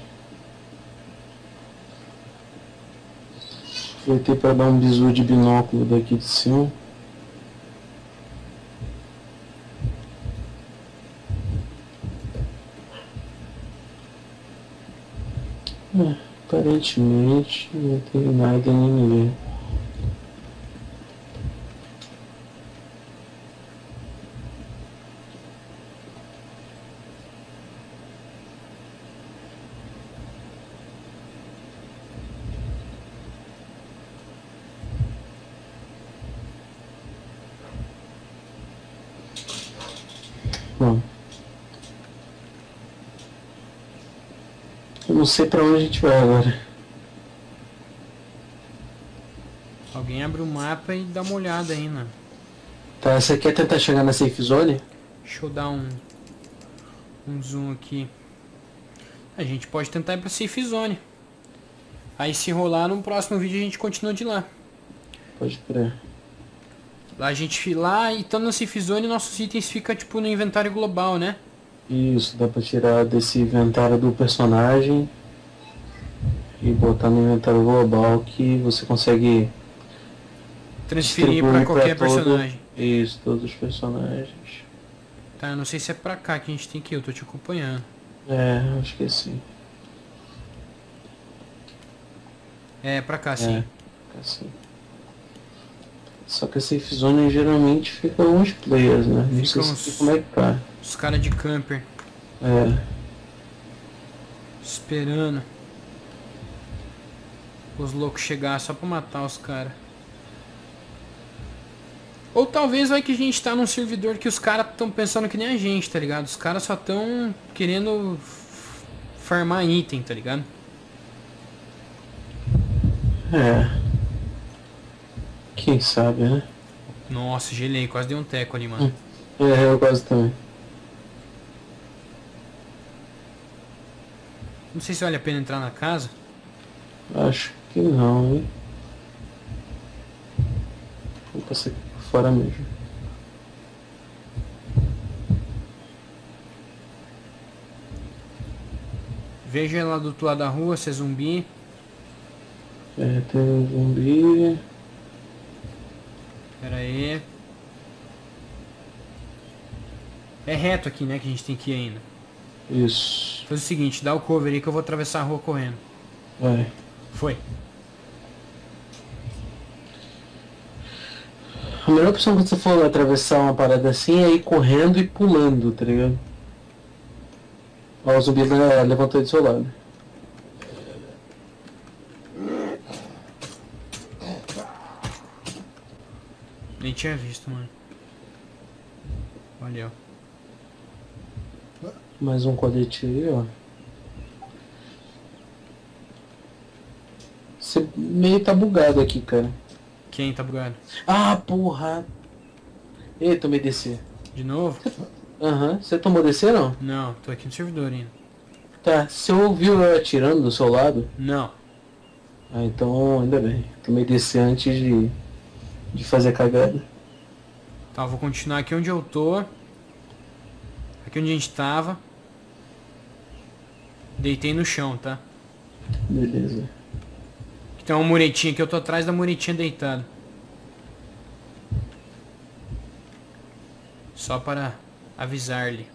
Aproveitei para dar um bisu de binóculo daqui de cima. Aparentemente não tem nada nem ninguém. Não. Eu não sei pra onde a gente vai agora. Alguém abre o mapa e dá uma olhada aí, né? Tá, você quer tentar chegar na safe zone? Deixa eu dar um zoom aqui. A gente pode tentar ir pra safe zone. Aí se rolar no próximo vídeo a gente continua de lá. Pode crer. Lá a gente lá e estando na safe zone nossos itens ficam tipo no inventário global, né? Isso, dá pra tirar desse inventário do personagem e botar no inventário global que você consegue Transferir pra qualquer personagem. Isso, todos os personagens. Tá, eu não sei se é pra cá que a gente tem que ir, eu tô te acompanhando. É, acho que sim. É, pra cá sim. Assim. Só que a safe zone geralmente fica uns players, né? Não sei se como é que tá. Os caras de camper. É. Esperando os loucos chegar só pra matar os caras. Ou talvez vai que a gente tá num servidor que os caras tão pensando que nem a gente, tá ligado? Os caras só tão querendo farmar item, tá ligado? É. Quem sabe, né? Nossa, gelei, quase dei um teco ali, mano. É, eu quase também. Não sei se vale a pena entrar na casa. Acho que não, hein? Vou passar aqui por fora mesmo. Veja lá do outro lado da rua, se é zumbi. É, tem um zumbi. Pera aí. É reto aqui, né, que a gente tem que ir ainda. Isso. Faz o seguinte, dá o cover aí que eu vou atravessar a rua correndo. Vai. Foi. A melhor opção quando você for atravessar uma parada assim é ir correndo e pulando, tá ligado? Ó, o zumbi levantou do seu lado. Nem tinha visto, mano. Valeu. Mais um colete aí, ó. Você meio tá bugado aqui, cara. Quem tá bugado? Ah, porra! Ei, tomei DC. De novo? Aham. Você tomou DC, não? Não, tô aqui no servidor ainda. Tá. Você ouviu eu atirando do seu lado? Não. Ah, então ainda bem. Tomei DC antes de fazer a cagada. Tá, eu vou continuar aqui onde eu tô. Aqui onde a gente tava. Deitei no chão, tá? Beleza. Aqui tem uma muretinha que eu tô atrás da muretinha deitado. Só para avisar-lhe.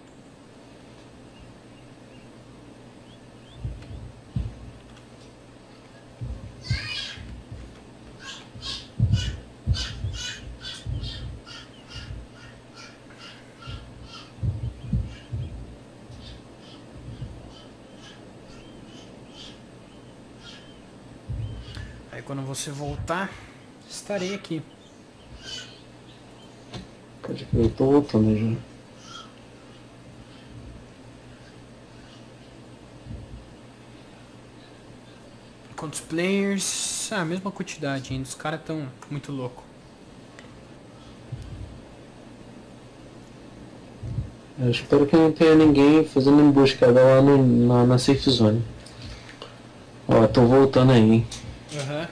Aí quando você voltar, estarei aqui. Pode que eu tô voltando já. Quantos players? Ah, a mesma quantidade ainda. Os caras tão muito louco. Eu espero que não tenha ninguém fazendo emboscada lá na safe zone. Ó, tô voltando aí, hein? Aham.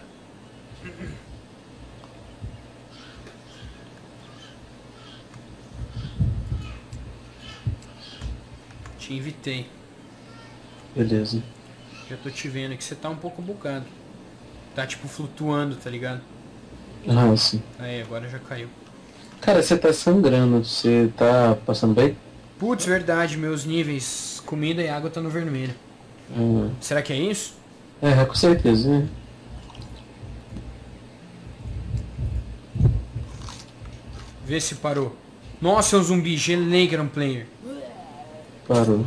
Te invitei. Beleza. Já tô te vendo que você tá um pouco bugado. Tá tipo flutuando, tá ligado? Ah, sim. Aí, agora já caiu. Cara, você tá sangrando. Você tá passando bem? Putz, verdade, meus níveis comida e água tá no vermelho. Será que é isso? É, com certeza, né? Vê se parou. Nossa, é um zumbi, gelei que era um player. Parou.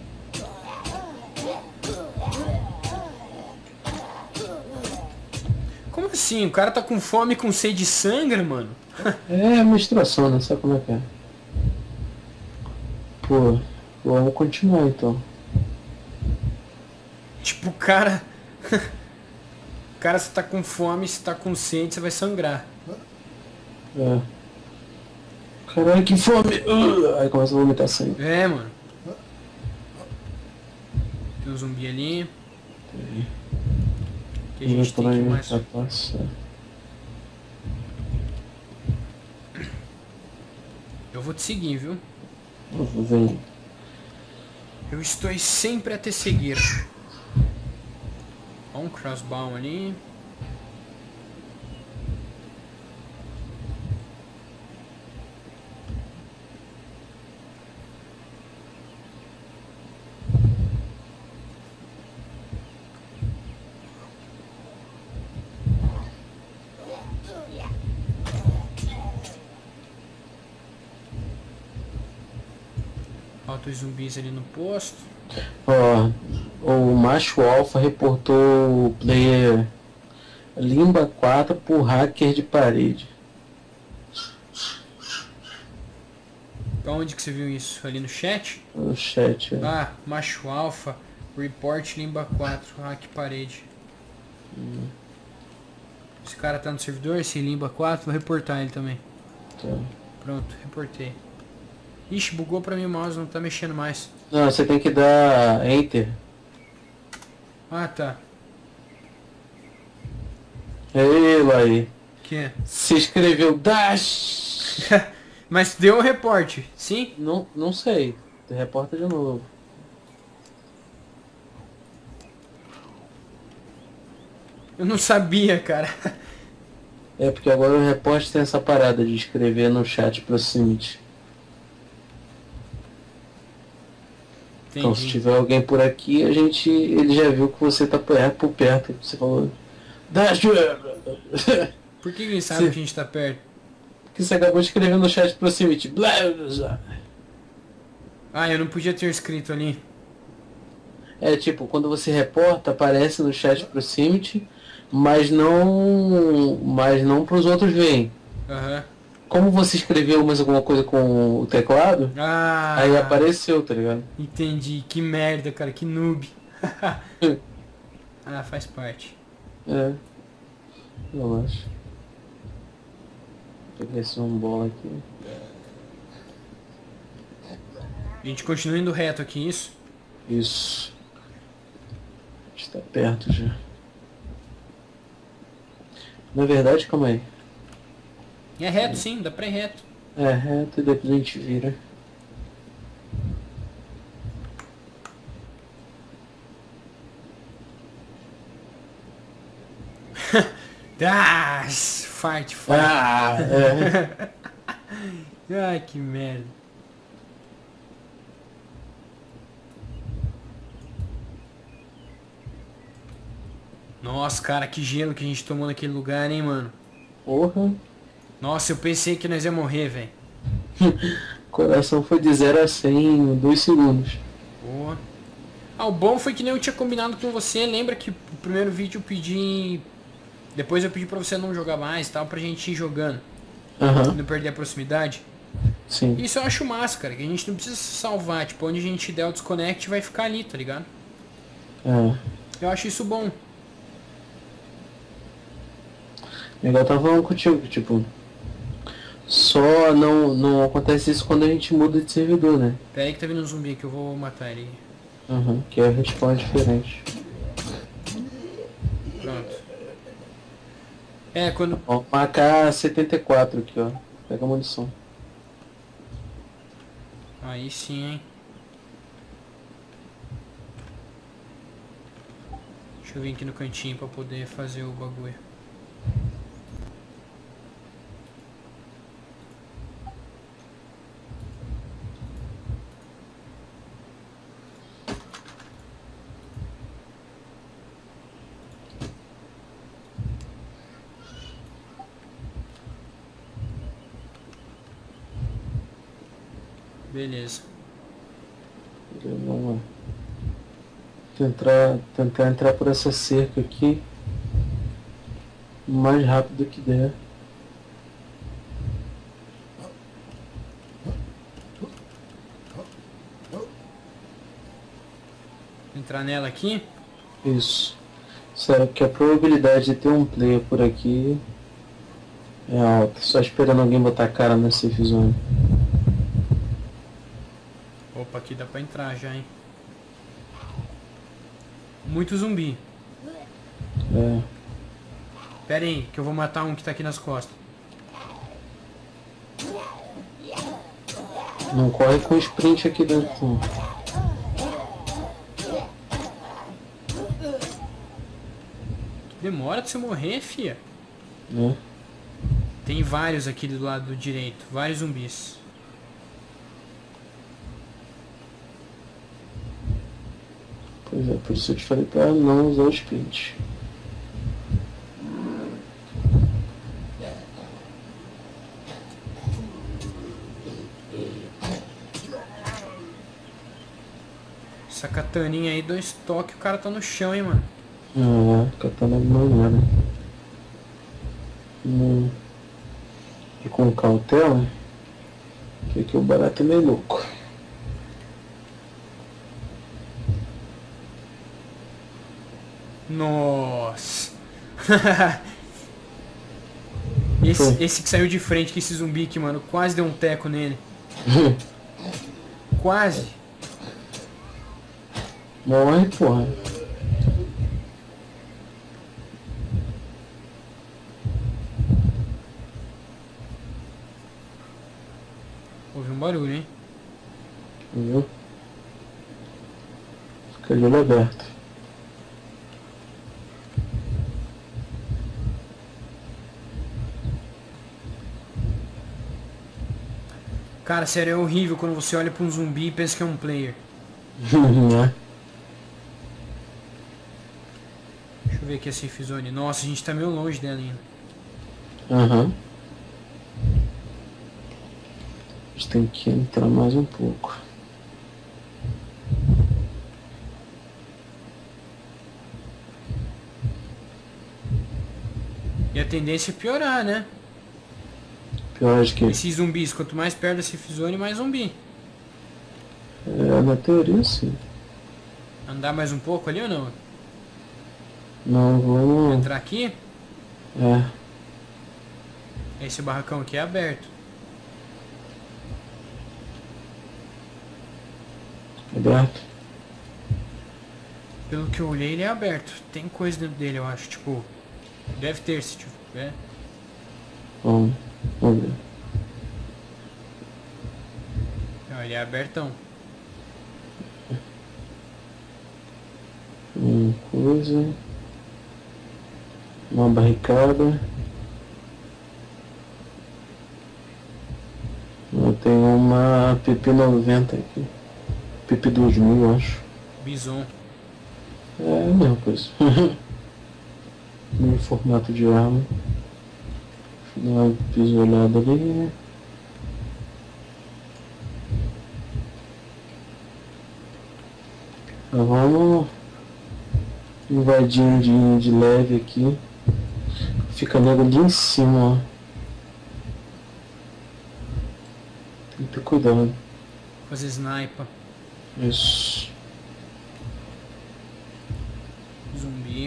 Como assim? O cara tá com fome e com sede de sangue, mano? É menstruação, né? Sabe como é que é? tipo, vamos continuar então. Tipo, o cara... o cara, se tá com fome, se tá com sede, você vai sangrar. É. Caralho, que fome! Aí começa a vomitar sangue. É, mano. Tem um zumbi ali. Que a gente tem que ir mais... Eu vou te seguir, viu? Vem. Eu estou sempre a te seguir. Ó, um crossbow ali. Faltam os zumbis ali no posto. Ó, o macho alfa reportou o player Limba 4 por hacker de parede. Onde que você viu isso? Ali no chat? No chat, é. Ah, macho alfa, report Limba 4, hack parede. Esse cara tá no servidor, esse Limba 4, vou reportar ele também. Tá. Pronto, reportei. Ixi, bugou pra mim o mouse, não tá mexendo mais. Não, você tem que dar Enter. Ah, tá. Ele aí. Que? Se escreveu Dash. Mas deu o reporte, sim? Não sei. Reporta de novo. Eu não sabia, cara. É porque agora o repórter tem essa parada de escrever no chat proximity. Entendi. Então se tiver alguém por aqui, ele já viu que você tá por perto. Você falou Dash. Por que ele sabe que a gente tá perto? Porque você acabou de escrever no chat proximity. Blá, blá. Ah, eu não podia ter escrito ali. É tipo, quando você reporta, aparece no chat proximity, mas não pros outros verem. Aham. Como você escreveu mais alguma coisa com o teclado, Ah, aí apareceu, tá ligado? entendi. Que merda, cara. Que noob. Ah, faz parte. É. Eu acho. Peguei esse bola aqui. A gente continua indo reto aqui, isso? Isso. Está perto já. Na verdade, calma aí. É reto, sim. Dá pra ir reto. É reto e depois a gente vira. Fight. Ah, é. Ai, que merda. Nossa, cara, que gelo que a gente tomou naquele lugar, hein, mano. Porra. Nossa, eu pensei que nós ia morrer, velho. Coração foi de 0 a 100 em 2 segundos. Boa. Ah, o bom foi que nem eu tinha combinado com você. Lembra que o primeiro vídeo eu pedi... Depois eu pedi pra você não jogar mais e tal, pra gente ir jogando. Aham. Não perder a proximidade. Sim. Isso eu acho massa, cara. Que a gente não precisa salvar. Tipo, onde a gente der o desconnect vai ficar ali, tá ligado? É. Eu acho isso bom. Igual eu tava falando contigo, tipo... Só não acontece isso quando a gente muda de servidor, né? Pera aí que tá vindo um zumbi aqui, eu vou matar ele. Uhum, que a respawn é diferente. Pronto. É, quando... Ó, uma AK-74 aqui, ó. Pega a munição. Aí sim, hein. Deixa eu vir aqui no cantinho pra poder fazer o bagulho. Beleza. Vamos lá. Tentar entrar por essa cerca aqui o mais rápido que der. Entrar nela aqui. Isso. Será que a probabilidade de ter um player por aqui é alta? Só esperando alguém botar a cara na safe zone. Opa, aqui dá pra entrar já, hein. Muito zumbi. É. Pera aí, que eu vou matar um que tá aqui nas costas. Não corre com sprint aqui dentro. Demora pra você morrer, fia. Né? Tem vários aqui do lado direito. Vários zumbis. Pois é, por isso eu te falei pra não usar o sprint. Essa kataninha aí, 2 toques, o cara tá no chão, hein, mano. Katana de maneira. E com cautela, que aqui o barato é meio louco. Nossa. esse que saiu de frente, que esse zumbi aqui, mano, quase deu um teco nele. Quase. Morre, porra. Ouvi um barulho, hein? Viu? Fica de olho aberto. Cara, sério, é horrível quando você olha pra um zumbi e pensa que é um player. Né? Deixa eu ver aqui a safe zone. Nossa, a gente tá meio longe dela ainda. Aham. A gente tem que entrar mais um pouco. E a tendência é piorar, né? Pior de que. Esses zumbis, quanto mais perto da safe zone, mais zumbi. É, na teoria sim. Andar mais um pouco ali ou não? Não, vamos. Entrar aqui? É. Esse barracão aqui é aberto. Aberto. Pelo que eu olhei, ele é aberto. Tem coisa dentro dele, eu acho. Tipo, deve ter, se tiver. Vamos ver. Não, ele é abertão. Coisa. Uma barricada. Eu tenho uma PP90 aqui. PP2000, eu acho. Bison. É a mesma coisa. No formato de arma. Deixa eu dar uma pisolhada ali. Vamos invadindo de leve aqui. Fica nego ali em cima, ó. Tem que ter cuidado. Fazer sniper. Isso. Zumbi.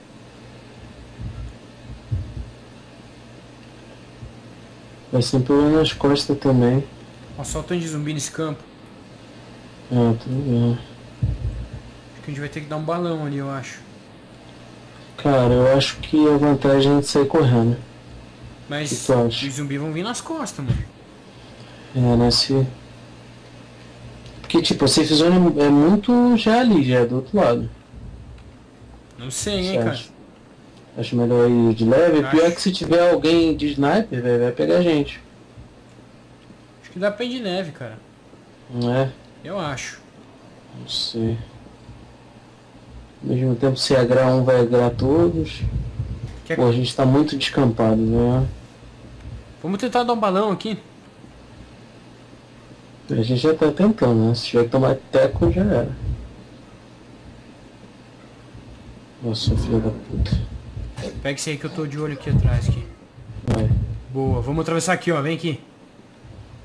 Vai sempre olhando nas costas também. Ó, só o tanto de zumbi nesse campo. Ah, tudo bem. Acho que a gente vai ter que dar um balão ali, eu acho. Cara, eu acho que a vantagem é a gente sair correndo. Mas Que tu acha? os zumbis vão vir nas costas, mano. É, nesse... Porque, tipo, a safe zone é muito já ali, já é do outro lado. Não sei, hein, Você cara. acha? Acho melhor ir de leve. Acho. Pior que se tiver alguém de sniper, véio, vai pegar a gente. Acho que dá pra ir de neve, cara. Não é? Eu acho. Não sei. Ao mesmo tempo, se agrar um, vai agrar todos. Quer... Pô, a gente tá muito descampado, né? Vamos tentar dar um balão aqui. A gente já tá tentando, né? Se tiver que tomar teco, já era. Nossa, filha da puta. Pega esse aí que eu tô de olho aqui atrás. Aqui. Vai. Boa, vamos atravessar aqui, ó. Vem aqui.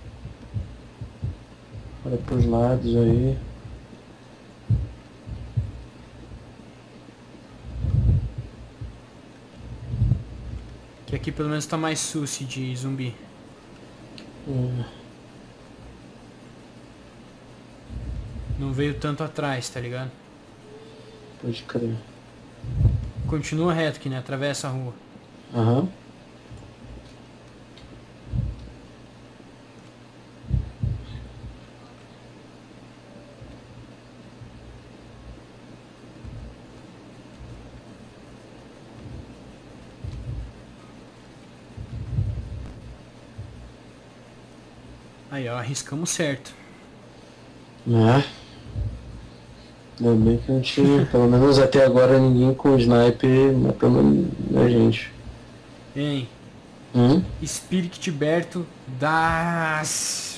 Olha pros lados aí. Que aqui pelo menos tá mais suci de zumbi. Não veio tanto atrás, tá ligado? Pode crer. Continua reto aqui, né? Atravessa a rua. Aham. Aí, ó, arriscamos certo. É. Ainda bem que não tinha, pelo menos até agora, ninguém com sniper matando a gente. Hein? Spirit Tiberto das...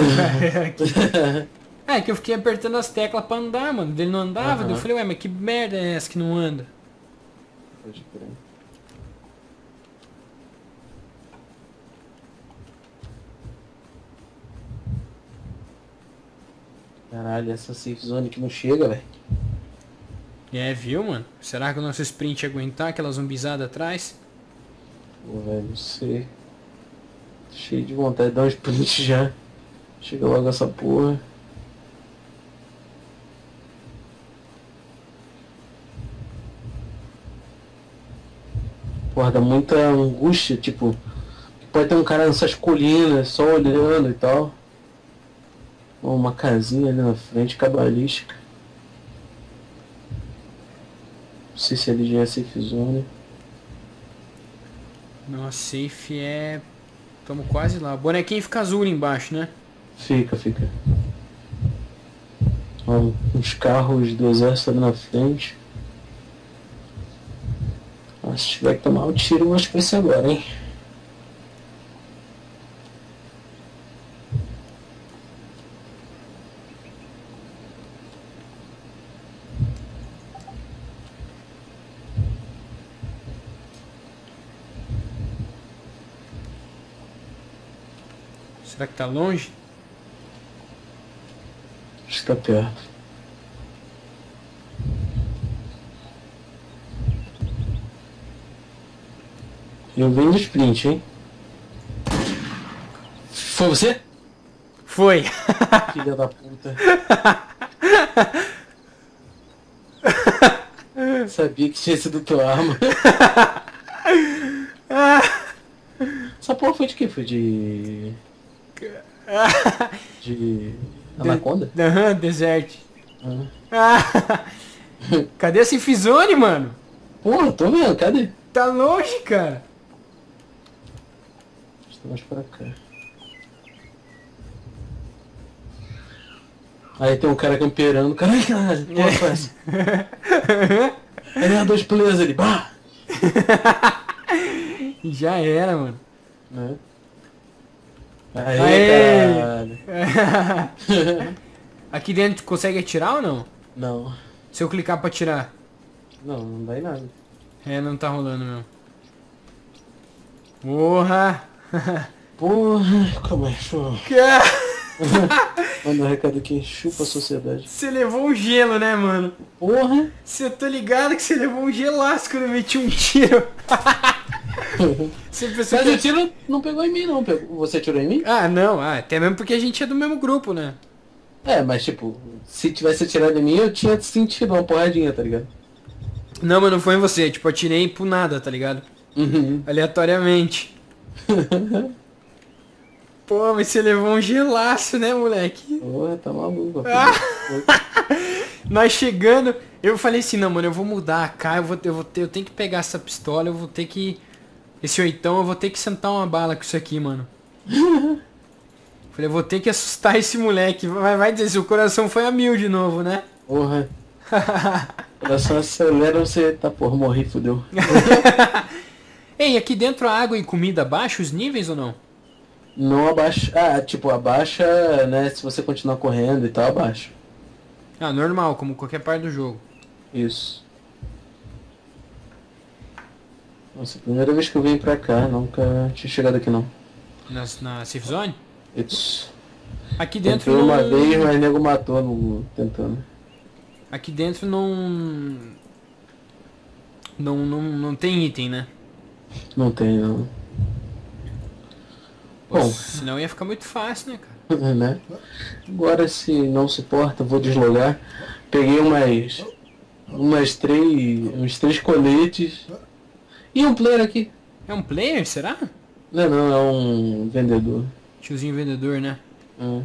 É que eu fiquei apertando as teclas pra andar, mano. Ele não andava, daí eu falei, ué, mas que merda é essa que não anda? Pode crer. Caralho, essa safe zone que não chega, velho. É, viu, mano? Será que o nosso sprint ia aguentar aquela zumbizada atrás? Pô, velho, não sei. Tô cheio de vontade de dar um sprint já. Chega logo essa porra. Porra, dá muita angústia, tipo... Pode ter um cara nessas colinas, só olhando e tal. Uma casinha ali na frente, cabalística. Não sei se ali já é safe zone. Nossa, safe é... Tamo quase lá. O bonequinho fica azul ali embaixo, né? Fica. Ó, uns carros do exército ali na frente. Ah, se tiver que tomar um tiro, eu acho que vai ser agora, hein? Será que tá longe? Acho que tá perto. Eu venho do sprint, hein? Foi você? Foi! Filha da puta. Sabia que tinha sido tua arma. Essa porra foi de quê? Foi de... De... Anaconda? Aham, Desert. Cadê a safe zone, mano? Porra, tô vendo, cadê? Tá longe, cara. Estou mais pra cá. Aí tem um cara camperando. Caralho, porra, foi essa? Aí é dois players ali. Bah! Já era, mano. Né? Aê, caralho. Aqui dentro consegue atirar ou não? Não. Se eu clicar pra atirar. Não dá em nada. É, não tá rolando mesmo. Porra! Porra, calma aí, show. Manda um recado aqui, chupa a sociedade. Você levou um gelo, né, mano? Porra! Você tá ligado que você levou um gelaço quando eu meti um tiro. Você pensou Mas que... o tiro não pegou em mim, não. Você tirou em mim? Ah, não. Até mesmo porque a gente é do mesmo grupo, né? É, mas tipo, se tivesse atirado em mim, eu tinha sentido uma porradinha, tá ligado? Não, mas não foi em você. Tipo, eu atirei pro nada, tá ligado? Aleatoriamente. Pô, mas você levou um gelaço, né, moleque? Porra, tá maluco. Nós chegando, eu falei assim, não, mano, eu vou mudar a AK, eu tenho que pegar essa pistola, eu vou ter que... Esse oitão, eu vou ter que sentar uma bala com isso aqui, mano. Falei, eu vou ter que assustar esse moleque. Vai dizer, seu coração foi a 1000 de novo, né? Porra. O coração acelera, você tá, porra, morri, fudeu. Ei, aqui dentro a água e comida baixa os níveis ou não? Não abaixa. Ah, tipo, abaixa, né? Se você continuar correndo e tal, abaixa. Ah, normal, como qualquer parte do jogo. Isso. Nossa, primeira vez que eu vim pra cá, nunca tinha chegado aqui não. Na safe zone? Isso. Aqui dentro Entrou não... uma vez, mas o nego matou no... tentando. Aqui dentro não tem item, né? Não tem, não. Pô, Bom, senão ia ficar muito fácil, né, cara? né? Agora, se não suporta, vou deslogar. Peguei uns três coletes. E um player aqui. É um player, será? Não, não, é um vendedor. Tiozinho vendedor, né? É.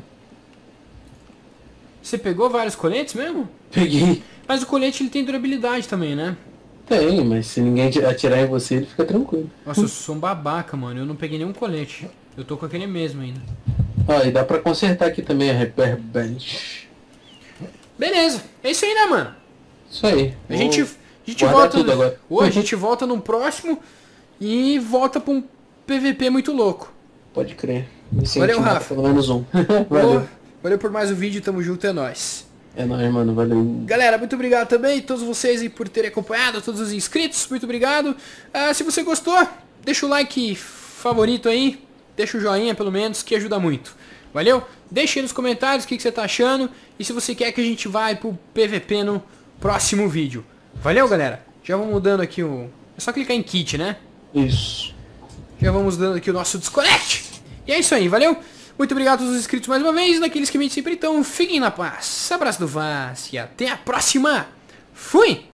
Você pegou vários coletes mesmo? Peguei. Mas o colete ele tem durabilidade também, né? Tem, mas se ninguém atirar em você, ele fica tranquilo. Nossa, eu sou um babaca, mano. Eu não peguei nenhum colete. Eu tô com aquele mesmo ainda. Ó, e dá pra consertar aqui também a Repair Bench. Beleza. É isso aí, né, mano? Isso aí. A gente guardar volta. tudo agora. Ou a gente volta num próximo e volta pra um PVP muito louco. Pode crer. Valeu, Rafa. Pelo menos um. Valeu. Valeu por mais um vídeo. Tamo junto, é nóis. É nóis, mano. Valeu. Galera, muito obrigado também, todos vocês aí por terem acompanhado, todos os inscritos, muito obrigado. Se você gostou, deixa o like favorito aí, deixa o joinha pelo menos, que ajuda muito. Valeu? Deixa aí nos comentários o que você tá achando e se você quer que a gente vá pro PVP no próximo vídeo. Valeu, galera? Já vamos mudando aqui o... É só clicar em kit, né? Isso. Já vamos dando aqui o nosso Disconnect. E é isso aí, valeu? Muito obrigado a todos os inscritos mais uma vez, daqueles que me sempre estão. Fiquem na paz. Abraço do Vaz e até a próxima. Fui!